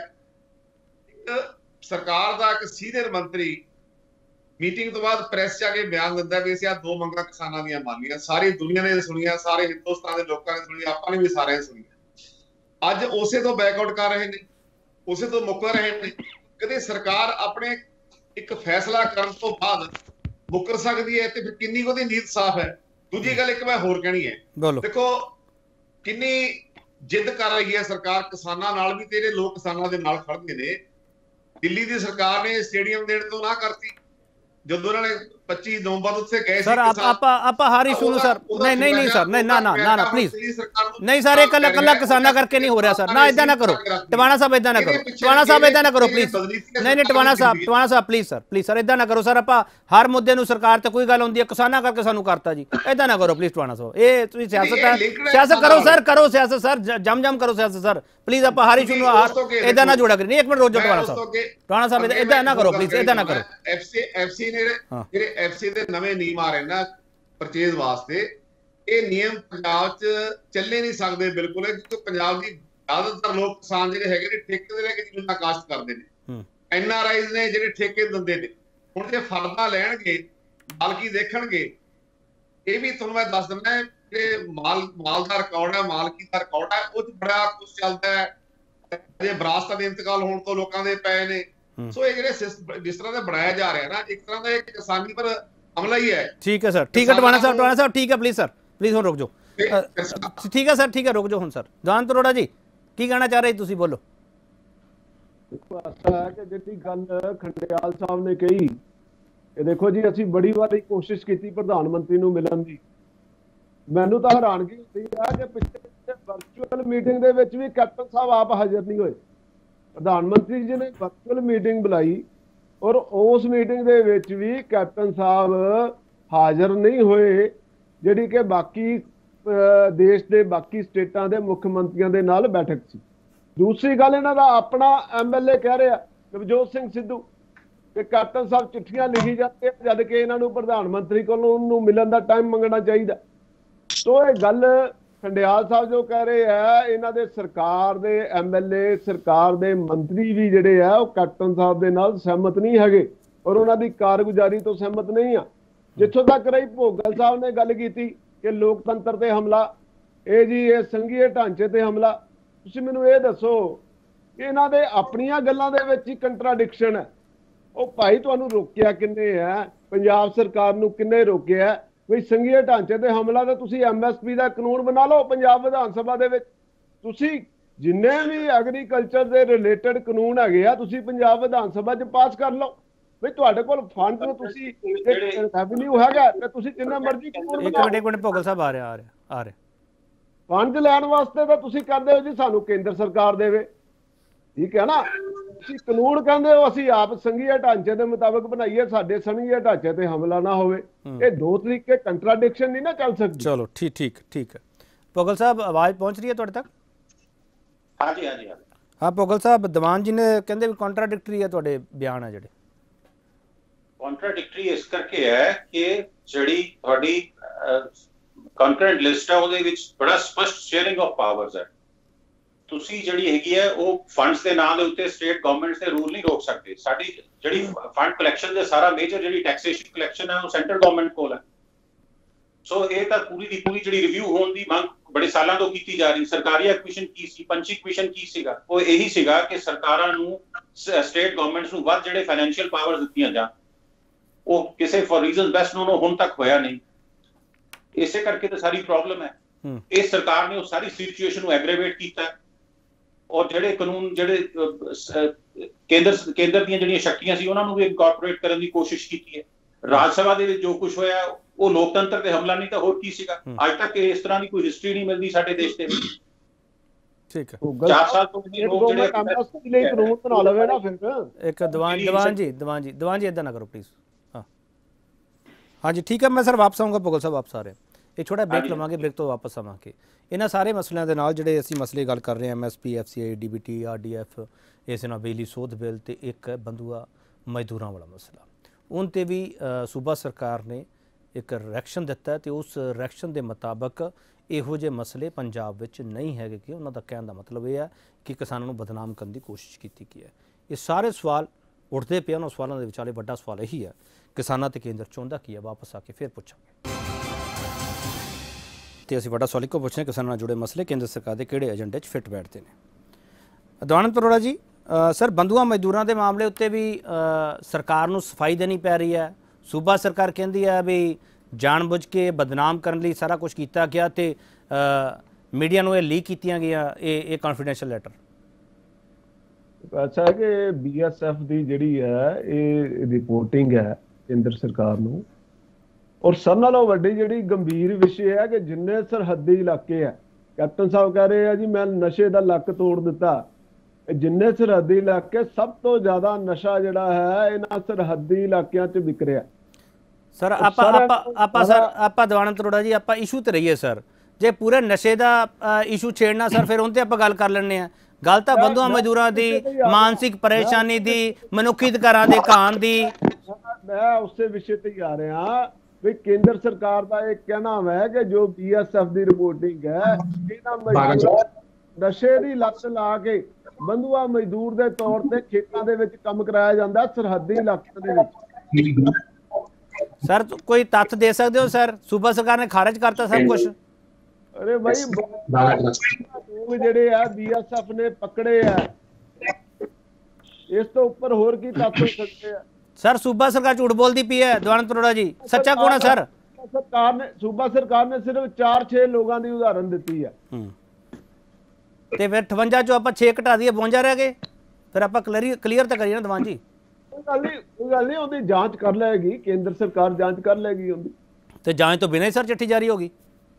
ਇੱਕ ਸਰਕਾਰ ਦਾ ਇੱਕ ਸੀਨੀਅਰ ਮੰਤਰੀ ਮੀਟਿੰਗ ਤੋਂ ਬਾਅਦ ਪ੍ਰੈਸ 'ਚ ਆ ਕੇ ਬਿਆਨ ਦਿੰਦਾ ਵੀ ਅਸੀਂ ਆ 2 ਮੰਗਾਂ ਕਿਸਾਨਾਂ ਦੀਆਂ ਮੰਨੀਆਂ, ਸਾਰੀ ਦੁਨੀਆ ਨੇ ਸੁਣੀਆਂ, ਸਾਰੇ ਹਿੰਦੁਸਤਾਨ ਦੇ ਲੋਕਾਂ ਨੇ ਸੁਣੀਆਂ, ਆਪਾਂ ਨੇ ਵੀ ਸਾਰਿਆਂ ਨੇ ਸੁਣੀਆਂ। ਅੱਜ ਉਸੇ ਤੋਂ ਬੈਕਆਊਟ ਕਰ ਰਹੇ ਨੇ, ਉਸੇ ਤੋਂ ਮੁੱਕਰ ਰਹੇ ਨੇ। ਕਦੇ ਸਰਕਾਰ ਆਪਣੇ ਇੱਕ ਫੈਸਲਾ ਕਰਨ ਤੋਂ ਬਾਅਦ ਮੁੱਕਰ ਸਕਦੀ ਹੈ ਤੇ ਫਿਰ ਕਿੰਨੀ ਉਹਦੀ ਨੀਤ ਸਾਫ਼ ਹੈ। ਦੂਜੀ ਗੱਲ ਇੱਕ ਮੈਂ ਹੋਰ ਕਹਿਣੀ ਹੈ, ਦੇਖੋ ਕਿੰਨੀ ਜਿੱਦ ਕਰ ਰਹੀ ਹੈ ਸਰਕਾਰ ਕਿਸਾਨਾਂ ਨਾਲ ਵੀ, ਤੇਰੇ ਲੋਕ ਕਿਸਾਨਾਂ ਦੇ ਨਾਲ ਖੜਦੇ ਨੇ। ਦਿੱਲੀ ਦੀ ਸਰਕਾਰ ਨੇ ਸਟੇਡੀਅਮ ਦੇਣ ਤੋਂ ਨਾ ਕਰਤੀ ਜਦੋਂ ਉਹਨਾਂ ਨੇ 25 ਨਵੰਬਰ ਉੱਥੇ ਗਏ ਸੀ। ਸਰ ਆਪਾਂ ਹਰ ਇਸ਼ੂ ਨੂੰ ਸਰ ਨਹੀਂ ਸਰ ਨਾ ਪਲੀਜ਼ ਨਹੀਂ ਸਰ, ਇਹ ਕੱਲਾ ਕਿਸਾਨਾਂ ਕਰਕੇ ਨਹੀਂ ਹੋ ਰਿਹਾ ਸਰ। ਨਾ ਇਦਾਂ ਨਾ ਕਰੋ ਟਵਾਣਾ ਸਾਹਿਬ, ਇਦਾਂ ਨਾ ਕਰੋ ਟਵਾਣਾ ਸਾਹਿਬ, ਇਦਾਂ ਨਾ ਕਰੋ ਪਲੀਜ਼। ਨਹੀਂ ਟਵਾਣਾ ਸਾਹਿਬ ਪਲੀਜ਼ ਸਰ ਇਦਾਂ ਨਾ ਕਰੋ ਸਰ। ਆਪਾਂ ਹਰ ਮੁੱਦੇ ਨੂੰ ਸਰਕਾਰ ਤੇ ਕੋਈ ਗੱਲ ਹੁੰਦੀ ਹੈ ਕਿਸਾਨਾਂ ਕਰਕੇ ਸਾਨੂੰ ਕਰਤਾ ਜੀ, ਇਦਾਂ ਨਾ ਕਰੋ ਪਲੀਜ਼ ਟਵਾਣਾ ਸਾਹਿਬ। ਇਹ ਤੁਸੀਂ ਸਿਆਸਤ ਕਰੋ ਸਰ, ਕਰੋ ਸਿਆਸਤ ਸਰ, ਜਮ ਕਰੋ ਸਿਆਸਤ ਸਰ ਪਲੀਜ਼। ਆਪਾਂ ਹਰ ਇਸ਼ੂ ਨੂੰ ਇਦਾਂ ਨਾ ਜੋੜਾ ਕਰੀ। ਨਹੀਂ, ਇੱਕ ਮਿੰਟ ਰੋਜੋ ਟਵਾਣਾ ਸਾਹਿਬ ਇਦਾਂ ਨਾ ਕਰੋ ਪਲੀਜ਼, ਇਦਾਂ ਨਾ ਕਰੋ। ਐਫਸੀ ਜਿਹੜੇ ਐਫਸੀ ਦੇ ਨਵੇਂ ਨਿਯਮ ਆ ਰਹੇ ਨਾ ਪਰਚੇਜ਼ ਵਾਸਤੇ, ਇਹ ਨਿਯਮ ਪੰਜਾਬ 'ਚ ਚੱਲੇ ਨਹੀਂ ਸਕਦੇ ਬਿਲਕੁਲ, ਕਿਉਂਕਿ ਪੰਜਾਬ ਦੀ ਜ਼ਿਆਦਾਤਰ ਲੋਕ ਕਿਸਾਨ ਜਿਹੜੇ ਹੈਗੇ ਨੇ ਠੇਕੇ ਦੇ ਲੈ ਕੇ ਜ਼ਮੀਨਾਂ ਕਾਸ਼ਤ ਕਰਦੇ ਨੇ। NRIs ਨੇ ਜਿਹੜੇ ਠੇਕੇ ਦਿੰਦੇ ਨੇ, ਹੁਣ ਜੇ ਫਰਦਾ ਲੈਣਗੇ ਮਾਲਕੀ ਦੇਖਣਗੇ। ਇਹ ਵੀ ਤੁਹਾਨੂੰ ਮੈਂ ਦੱਸ ਦਿੰਦਾ, ਜਿਹੜੇ ਮਾਲ ਦਾ ਰਿਕਾਰਡ ਹੈ, ਮਾਲਕੀ ਦਾ ਰਿਕਾਰਡ ਹੈ, ਉਹ 'ਚ ਬੜਾ ਕੁਝ ਚੱਲਦਾ ਹੈ। ਜੇ ਵਿਰਾਸਤਾਂ ਦੇ ਇੰਤਕਾਲ ਹੋਣ ਤੋਂ ਲੋਕਾਂ ਦੇ ਪਏ ਨੇ। ਸੋ ਇਹ ਜਿਹੜੇ ਜਿਸ ਤਰ੍ਹਾਂ ਦਾ ਬਣਾਇਆ ਜਾ ਰਿਹਾ ਨਾ, ਇੱਕ ਤਰ੍ਹਾਂ ਦਾ ਇਹ ਕਿਸਾਨੀ ਪਰ ਹਮਲਾ ਹੀ ਹੈ। ਠੀਕ ਹੈ ਸਰ, ਠੀਕ ਹੈ ਟਵਾਣਾ ਸਾਹਿਬ ਠੀਕ ਹੈ, ਪਲੀਜ਼ ਸਰ, ਪਲੀਜ਼ ਹੁਣ ਰੁਕ ਜਾਓ। ਠੀਕ ਹੈ ਸਰ, ਠੀਕ ਹੈ, ਰੁਕ ਜਾਓ ਹੁਣ। ਸਰ ਜਵਾਨਤ ਅਰੋੜਾ ਜੀ ਕੀ ਕਹਿਣਾ ਚਾਹ ਰਹੇ ਤੁਸੀਂ, ਬੋਲੋ। ਦੇਖੋ ਐਸਾ ਹੈ ਕਿ ਜਿਹੜੀ ਗੱਲ ਖੰਡਿਆਲ ਸਾਹਿਬ ਨੇ ਕਹੀ, ਇਹ ਦੇਖੋ ਜੀ ਅਸੀਂ ਬੜੀ ਵਾਰੀ ਕੋਸ਼ਿਸ਼ ਕੀਤੀ ਪ੍ਰਧਾਨ ਮੰਤਰੀ ਨੂੰ ਮਿਲਣ ਦੀ। ਮੈਨੂੰ ਤਾਂ ਹੈਰਾਨਗੀ ਹੁੰਦੀ ਹੈ ਕਿ ਪਿਛਲੇ ਵਰਚੁਅਲ ਮੀਟਿੰਗ ਦੇ ਵਿੱਚ ਵੀ ਕੈਪਟਨ ਸਾਹਿਬ ਆਪ ਹਾਜ਼ਰ ਨਹੀਂ ਹੋਏ। ਪ੍ਰਧਾਨ ਮੰਤਰੀ ਜੀ ਨੇ ਵਰਚੁਅਲ ਮੀਟਿੰਗ ਬੁਲਾਈ ਔਰ ਉਸ ਮੀਟਿੰਗ ਦੇ ਵਿੱਚ ਵੀ ਕੈਪਟਨ ਸਾਹਿਬ ਹਾਜ਼ਰ ਨਹੀਂ ਹੋਏ, ਜਿਹੜੀ ਕਿ ਬਾਕੀ ਦੇਸ਼ ਦੇ ਬਾਕੀ ਸਟੇਟਾਂ ਦੇ ਮੁੱਖ ਮੰਤਰੀਆਂ ਦੇ ਨਾਲ ਬੈਠਕ ਸੀ। ਦੂਸਰੀ ਗੱਲ, ਇਹਨਾਂ ਦਾ ਆਪਣਾ MLA ਕਹਿ ਰਿਹਾ ਨਵਜੋਤ ਸਿੰਘ ਸਿੱਧੂ ਕਿ ਕੈਪਟਨ ਸਾਹਿਬ ਚਿੱਠੀਆਂ ਲਿਖੀ ਜਾਂਦੇ, ਜਦ ਕਿ ਇਹਨਾਂ ਨੂੰ ਪ੍ਰਧਾਨ ਮੰਤਰੀ ਕੋਲੋਂ ਉਹਨੂੰ ਮਿਲਣ ਦਾ ਟਾਈਮ ਮੰਗਣਾ ਚਾਹੀਦਾ। ਸੋ ਇਹ ਗੱਲ ਖੰਡਿਆਲ ਸਾਹਿਬ ਜੋ ਕਹਿ ਰਹੇ ਆ, ਇਹਨਾਂ ਦੇ ਸਰਕਾਰ ਦੇ MLA, ਸਰਕਾਰ ਦੇ ਮੰਤਰੀ ਵੀ ਜਿਹੜੇ ਆ ਉਹ ਕੈਪਟਨ ਸਾਹਿਬ ਦੇ ਨਾਲ ਸਹਿਮਤ ਨਹੀਂ ਹੈਗੇ ਔਰ ਉਹਨਾਂ ਦੀ ਕਾਰਗੁਜ਼ਾਰੀ ਤੋਂ ਸਹਿਮਤ ਨਹੀਂ ਆ। ਜਿੱਥੋਂ ਤੱਕ ਰਹੀ ਭੋਗਲ ਸਾਹਿਬ ਨੇ ਗੱਲ ਕੀਤੀ ਕਿ ਲੋਕਤੰਤਰ ਤੇ ਹਮਲਾ, ਇਹ ਜੀ ਇਹ ਸੰਘੀਏ ਢਾਂਚੇ ਤੇ ਹਮਲਾ। ਤੁਸੀਂ ਮੈਨੂੰ ਇਹ ਦੱਸੋ, ਇਹਨਾਂ ਦੇ ਆਪਣੀਆਂ ਗੱਲਾਂ ਦੇ ਵਿੱਚ ਹੀ ਕੰਟਰਾਡਿਕਸ਼ਨ ਹੈ। ਉਹ ਭਾਈ ਤੁਹਾਨੂੰ ਰੋਕਿਆ ਕਿੰਨੇ ਹੈ? ਪੰਜਾਬ ਸਰਕਾਰ ਨੂੰ ਕਿੰਨੇ ਰੋਕਿਆ? ਵੀ ਸੰਘੀਏ ਢਾਂਚੇ ਤੇ ਹਮਲਾ ਤਾਂ ਤੁਸੀਂ MSP ਦਾ ਕਾਨੂੰਨ ਬਣਾ ਲਓ ਪੰਜਾਬ ਵਿਧਾਨ ਸਭਾ ਦੇ ਵਿੱਚ। ਤੁਸੀਂ ਜਿੰਨੇ ਵੀ ਐਗਰੀਕਲਚਰ ਦੇ ਰਿਲੇਟਡ ਕਾਨੂੰਨ ਹੈਗੇ ਆ, ਤੁਸੀਂ ਪੰਜਾਬ ਵਿਧਾਨ ਸਭਾ 'ਚ ਪਾਸ ਕਰ ਲਓ। ਵੀ ਤੁਹਾਡੇ ਕੋਲ ਫੰਡ ਨੂੰ ਤੁਸੀਂ ਰੈਵਨਿਊ ਹੈਗਾ ਤੇ ਤੁਸੀਂ ਜਿੰਨਾ ਮਰਜ਼ੀ ਕਾਨੂੰਨ ਬਣਾਓ। ਇੱਕ ਮਿੰਟ ਭੋਗਲ ਸਾਹਿਬ ਆ ਰਿਹਾ ਫੰਡ ਲੈਣ ਵਾਸਤੇ ਤਾਂ ਤੁਸੀਂ ਕਹਿੰਦੇ ਹੋ ਜੀ ਸਾਨੂੰ ਕੇਂਦਰ ਸਰਕਾਰ ਦੇਵੇ, ਠੀਕ ਹੈ ਨਾ। ਤੁਸੀਂ ਕਾਨੂੰਨ ਕਹਿੰਦੇ ਹੋ ਅਸੀਂ ਆਪ ਸੰਘੀਏ ਢਾਂਚੇ ਦੇ ਮੁਤਾਬਕ ਬਣਾਈਏ, ਸਾਡੇ ਸੰਘੀਏ ਢਾਂਚੇ ਤੇ ਹਮਲਾ ਨਾ ਹੋਵੇ। ਇਹ ਦੋ ਤਰੀਕੇ ਕੰਟਰਾਡਿਕਸ਼ਨ ਨਹੀਂ ਨਾ ਚੱਲ ਸਕਦੀ। ਚਲੋ ਠੀਕ ਹੈ। ਭੋਗਲ ਸਾਹਿਬ ਆਵਾਜ਼ ਪਹੁੰਚ ਰਹੀ ਹੈ ਤੁਹਾਡੇ ਤੱਕ? ਹਾਂਜੀ। ਹਾਂ ਭੋਗਲ ਸਾਹਿਬ, ਦੀਵਾਨ ਜੀ ਨੇ ਕਹਿੰਦੇ ਵੀ ਕੰਟਰਾਡਿਕਟਰੀ ਹੈ ਤੁਹਾਡੇ ਬਿਆਨ ਹੈ ਜਿਹੜੇ। ਕੰਟਰਾਡਿਕਟਰੀ ਇਸ ਕਰਕੇ ਹੈ ਕਿ ਜਿਹੜੀ ਤੁਹਾਡੀ ਕੰਕਰੈਂਟ ਲਿਸਟ ਹੈ ਉਹਦੇ ਵਿੱਚ ਬੜਾ ਸਪਸ਼ਟ ਸ਼ੇਅਰਿੰਗ ਆਫ ਪਾਵਰਸ ਹੈ। ਤੁਸੀਂ ਜਿਹੜੀ ਹੈਗੀ ਹੈ ਉਹ ਫੰਡਸ ਦੇ ਨਾਂ ਦੇ ਉੱਤੇ ਸਟੇਟ ਗਵਰਨਮੈਂਟਸ ਦੇ ਰੂਲ ਨਹੀਂ ਰੋਕ ਸਕਦੇ। ਸਾਡੀ ਜਿਹੜੀ ਫੰਡ ਕਲੈਕਸ਼ਨ ਦੇ ਸਾਰਾ ਮੇਜਰ ਜਿਹੜੀ ਟੈਕਸੇਸ਼ਨ ਕਲੈਕਸ਼ਨ ਹੈ ਉਹ ਸੈਂਟਰਲ ਗਵਰਨਮੈਂਟ ਕੋਲ ਹੈ। ਸੋ ਇਹ ਤਾਂ ਪੂਰੀ ਦੀ ਪੂਰੀ ਜਿਹੜੀ ਰਿਵਿਊ ਹੋਣ ਦੀ ਮੰਗ ਬੜੇ ਸਾਲਾਂ ਤੋਂ ਕੀਤੀ ਜਾ ਰਹੀ। ਸਰਕਾਰੀ ਐਕੁਇਸ਼ਨ ਕੀ ਸੀ, ਪੰਚੀ ਕਮਿਸ਼ਨ ਕੀ ਸੀਗਾ? ਉਹ ਇਹੀ ਸੀਗਾ ਕਿ ਸਰਕਾਰਾਂ ਨੂੰ, ਸਟੇਟ ਗਵਰਨਮੈਂਟਸ ਨੂੰ ਵੱਧ ਜਿਹੜੇ ਫਾਈਨੈਂਸ਼ੀਅਲ ਪਾਵਰਸ ਦਿੱਤੀਆਂ ਜਾਣ। ਉਹ ਕਿਸੇ ਫॉर ਰੀਜ਼ਨਸ ਬੈਸਟ ਨੋਨ ਹੁਣ ਤੱਕ ਹੋਇਆ ਨਹੀਂ। ਇਸੇ ਕਰਕੇ ਤਾਂ ਸਾਰੀ ਪ੍ਰੋਬਲਮ ਹੈ। ਇਸ ਸਰਕਾਰ ਨੇ ਉਹ ਸਾਰੀ ਸਿਚੁਏਸ਼ਨ ਨੂੰ ਐਗਰੇਵੇਟ ਕੀਤਾ ਔਰ ਜਿਹੜੇ ਕਾਨੂੰਨ ਜਿਹੜੇ ਕੇਂਦਰ ਦੀਆਂ ਜਿਹੜੀਆਂ ਸ਼ਕਤੀਆਂ ਸੀ ਉਹਨਾਂ ਨੂੰ ਵੀ ਇਨਕੋਰਪੋਰੇਟ ਕਰਨ ਦੀ ਕੋਸ਼ਿਸ਼ ਕੀਤੀ ਹੈ। ਰਾਜ ਸਭਾ ਦੇ ਵਿੱਚ ਜੋ ਕੁਝ ਹੋਇਆ ਉਹ ਲੋਕਤੰਤਰ ਤੇ ਹਮਲਾ ਨਹੀਂ ਤਾਂ ਹੋਰ ਕੀ ਸੀਗਾ? ਅੱਜ ਤੱਕ ਇਸ ਤਰ੍ਹਾਂ ਦੀ ਕੋਈ ਹਿਸਟਰੀ ਨਹੀਂ ਮਿਲਦੀ ਸਾਡੇ ਦੇਸ਼ ਦੇ ਵਿੱਚ। ਠੀਕ ਹੈ, 4 ਸਾਲ ਤੋਂ ਲੋਕ ਜਿਹੜੇ ਕਾਨੂੰਨ ਬਣਾ ਲਵੇ ਨਾ ਫਿਰ। ਇੱਕ ਦੀਵਾਨ ਜੀ ਇਦਾਂ ਨਾ ਕਰੋ ਪਲੀਜ਼। ਹਾਂਜੀ ਠੀਕ ਹੈ, ਮੈਂ ਸਰ ਵਾਪਸ ਆਊਂਗਾ। ਭੋਗਲ ਸਾਹਿਬ ਵਾਪਸ ਆ ਰਹੇ। ਇੱਕ ਛੋਟਾ ਬ੍ਰੇਕ ਲਵਾਂਗੇ, ਬ੍ਰੇਕ ਤੋਂ ਵਾਪਸ ਆਵਾਂਗੇ। ਇਹਨਾਂ ਸਾਰੇ ਮਸਲਿਆਂ ਦੇ ਨਾਲ ਜਿਹੜੇ ਅਸੀਂ ਮਸਲੇ ਗੱਲ ਕਰ ਰਹੇ ਹਾਂ, MSP, FCI, DBT, RDF, ਇਸ ਨਾਲ ਬਿਜਲੀ ਸੋਧ ਬਿੱਲ ਤੇ ਇੱਕ ਬੰਦੂਆ ਮਜ਼ਦੂਰਾਂ ਵਾਲਾ ਮਸਲਾ, ਉਨ ਤੇ ਵੀ ਸੂਬਾ ਸਰਕਾਰ ਨੇ ਇੱਕ ਰਿਐਕਸ਼ਨ ਦਿੱਤਾ ਤੇ ਉਸ ਰਿਐਕਸ਼ਨ ਦੇ ਮੁਤਾਬਕ ਇਹੋ ਜਿਹੇ ਮਸਲੇ ਪੰਜਾਬ ਵਿੱਚ ਨਹੀਂ ਹੈਗੇ। ਕਿ ਉਹਨਾਂ ਦਾ ਕਹਿਣ ਦਾ ਮਤਲਬ ਇਹ ਹੈ ਕਿ ਕਿਸਾਨਾਂ ਨੂੰ ਬਦਨਾਮ ਕਰਨ ਦੀ ਕੋਸ਼ਿਸ਼ ਕੀਤੀ ਗਈ ਹੈ। ਇਹ ਸਾਰੇ ਸਵਾਲ ਉੱਠਦੇ ਪਏ। ਉਹਨਾਂ ਸਵਾਲਾਂ ਦੇ ਵਿਚਾਲੇ ਵੱਡਾ ਸਵਾਲ ਇਹੀ ਹੈ, ਕਿਸਾਨਾਂ ਤੇ ਕੇਂਦਰ ਚਾਹੁੰਦਾ ਕੀ ਹੈ? ਵਾਪਸ ਆ ਕੇ ਫਿਰ ਪੁੱਛਾਂਗੇ। ਤੇ ਅਸੀਂ ਵੱਡਾ ਸਵਾਲ ਇੱਕੋ ਪੁੱਛਦੇ, ਕਿਸਾਨਾਂ ਨਾਲ ਜੁੜੇ ਮਸਲੇ ਕੇਂਦਰ ਸਰਕਾਰ ਦੇ ਕਿਹੜੇ ਏਜੰਡੇ 'ਚ ਫਿੱਟ ਬੈਠਦੇ ਨੇ? ਦੀਵਾਨ ਅਰੋੜਾ ਜੀ, ਸਰ ਬੰਦੂਆ ਮਜ਼ਦੂਰਾਂ ਦੇ ਮਾਮਲੇ ਉੱਤੇ ਵੀ ਸਰਕਾਰ ਨੂੰ ਸਫਾਈ ਦੇਣੀ ਪੈ ਰਹੀ ਹੈ। ਸੂਬਾ ਸਰਕਾਰ ਕਹਿੰਦੀ ਹੈ ਵੀ ਜਾਣਬੁੱਝ ਕੇ ਬਦਨਾਮ ਕਰਨ ਲਈ ਸਾਰਾ ਕੁਝ ਕੀਤਾ ਗਿਆ ਤੇ ਮੀਡੀਆ ਨੂੰ ਇਹ ਲੀਕ ਕੀਤੀਆਂ ਗਈਆਂ ਇਹ ਕੌਨਫੀਡੈਂਸ਼ੀਅਲ ਲੈਟਰ। ਐਸਾ ਹੈ ਕਿ BSF ਦੀ ਜਿਹੜੀ ਹੈ ਇਹ ਰਿਪੋਰਟਿੰਗ ਹੈ ਕੇਂਦਰ ਸਰਕਾਰ ਨੂੰ, ਔਰ ਸਭ ਨਾਲੋਂ ਵੱਡੀ ਜਿਹੜੀ ਗੰਭੀਰ ਵਿਸ਼ੇ ਹੈ ਕਿ ਜਿੰਨੇ ਸਰਹੱਦੀ ਇਲਾਕੇ ਹੈ, ਕੈਪਟਨ ਸਾਹਿਬ ਕਹਿ ਰਹੇ ਆ ਜੀ ਮੈਂ ਨਸ਼ੇ ਦਾ ਲੱਕ ਤੋੜ ਦਿੱਤਾ। ਜਿੰਨੇ ਸਰਹੱਦੀ ਇਲਾਕੇ, ਸਭ ਤੋਂ ਜ਼ਿਆਦਾ ਨਸ਼ਾ ਜਿਹੜਾ ਹੈ ਇਹਨਾਂ ਸਰਹੱਦੀ ਇਲਾਕਿਆਂ 'ਚ ਵਿਕ ਰਿਹਾ। ਸਰ ਆਪਾਂ ਦੀਵਾਨ ਅਰੋੜਾ ਜੀ ਆਪਾਂ ਇਸ਼ੂ ਤੇ ਰਹੀਏ ਸਰ। ਜੇ ਪੂਰੇ ਨਸ਼ੇ ਦਾ ਇਸ਼ੂ ਛੇੜਨਾ ਸਰ, ਫਿਰ ਹੁਣ ਤੇ ਆਪਾਂ ਗੱਲ ਕਰ ਲੈਂਦੇ ਹਾਂ। ਗੱਲ ਤਾਂ ਬੰਦੂਆ ਮਜ਼ਦੂਰਾਂ ਦੀ, ਮਾਨਸਿਕ ਪਰੇਸ਼ਾਨੀ ਦੀ, ਮਨੁੱਖੀ ਅਧਿਕਾਰਾਂ ਦੇ ਘਾਣ ਦੀ। ਮੈਂ ਉਸੇ ਵਿਸ਼ੇ ਤੇ ਹੀ ਆ ਰਿਹਾ ਵੀ ਕੇਂਦਰ ਸਰਕਾਰ ਦਾ ਇਹ ਕਹਿਣਾ ਹੈ ਕਿ ਜੋ BSF ਦੀ ਰਿਪੋਰਟਿੰਗ ਹੈ, ਇਹਨਾਂ ਨਸ਼ੇ ਦੀ ਲੱਤ ਲਾ ਕੇ ਬੰਧੂਆ ਮਜ਼ਦੂਰ ਦੇ ਤੌਰ ਤੇ ਖੇਤਾਂ ਦੇ ਵਿੱਚ ਕੰਮ ਕਰਾਇਆ ਜਾਂਦਾ ਸਰਹੱਦੀ ਇਲਾਕਿਆਂ ਦੇ ਵਿੱਚ। ਸਰ ਕੋਈ ਤੱਥ ਦੇ ਸਕਦੇ ਹੋ ਸਰ? ਸੂਬਾ ਸਰਕਾਰ ਨੇ ਖਾਰਜ ਕਰਤਾ ਸਭ ਕੁਝ। ਅਰੇ ਭਾਈ ਲੋਕ ਜਿਹੜੇ ਆ BSF ਨੇ ਪਕੜੇ ਆ, ਇਸ ਤੋਂ ਉੱਪਰ ਹੋਰ ਕੀ ਤੱਥ ਹੋ ਸਕਦੇ ਆ? ਸਰ ਸੂਬਾ ਸਰਕਾਰ ਝੂਠ ਬੋਲਦੀ ਪਈ ਹੈ। ਦਵਾਨੰਦ ਅਰੋੜਾ ਜੀ, ਸੱਚਾ ਕੌਣ ਹੈ ਸਰ? ਸੂਬਾ ਸਰਕਾਰ ਨੇ ਸਿਰਫ 4-6 ਲੋਕਾਂ ਦੀ ਉਦਾਹਰਨ ਦਿੱਤੀ ਆ। ਤੇ ਫਿਰ 58 ਚੋਂ ਆਪਾਂ 6 ਘਟਾ ਦਈਏ, 52 ਰਹਿ ਗਏ। ਫਿਰ ਆਪਾਂ ਕਲੀਅਰ ਤਾਂ ਕਰੀਏ ਨਾ ਦਵਾਨ ਜੀ। ਕੋਈ ਗੱਲ ਨਹੀਂ, ਉਹਦੀ ਜਾਂਚ ਕਰ ਲਏਗੀ, ਕੇਂਦਰ ਸਰਕਾਰ ਜਾਂਚ ਕਰ ਲਏਗੀ ਉਹਦੀ। ਤੇ ਜਾਂਚ ਤੋਂ ਬਿਨਾਂ ਹੀ ਸਰ ਚਿੱਠੀ ਜਾਰੀ ਹੋਗੀ?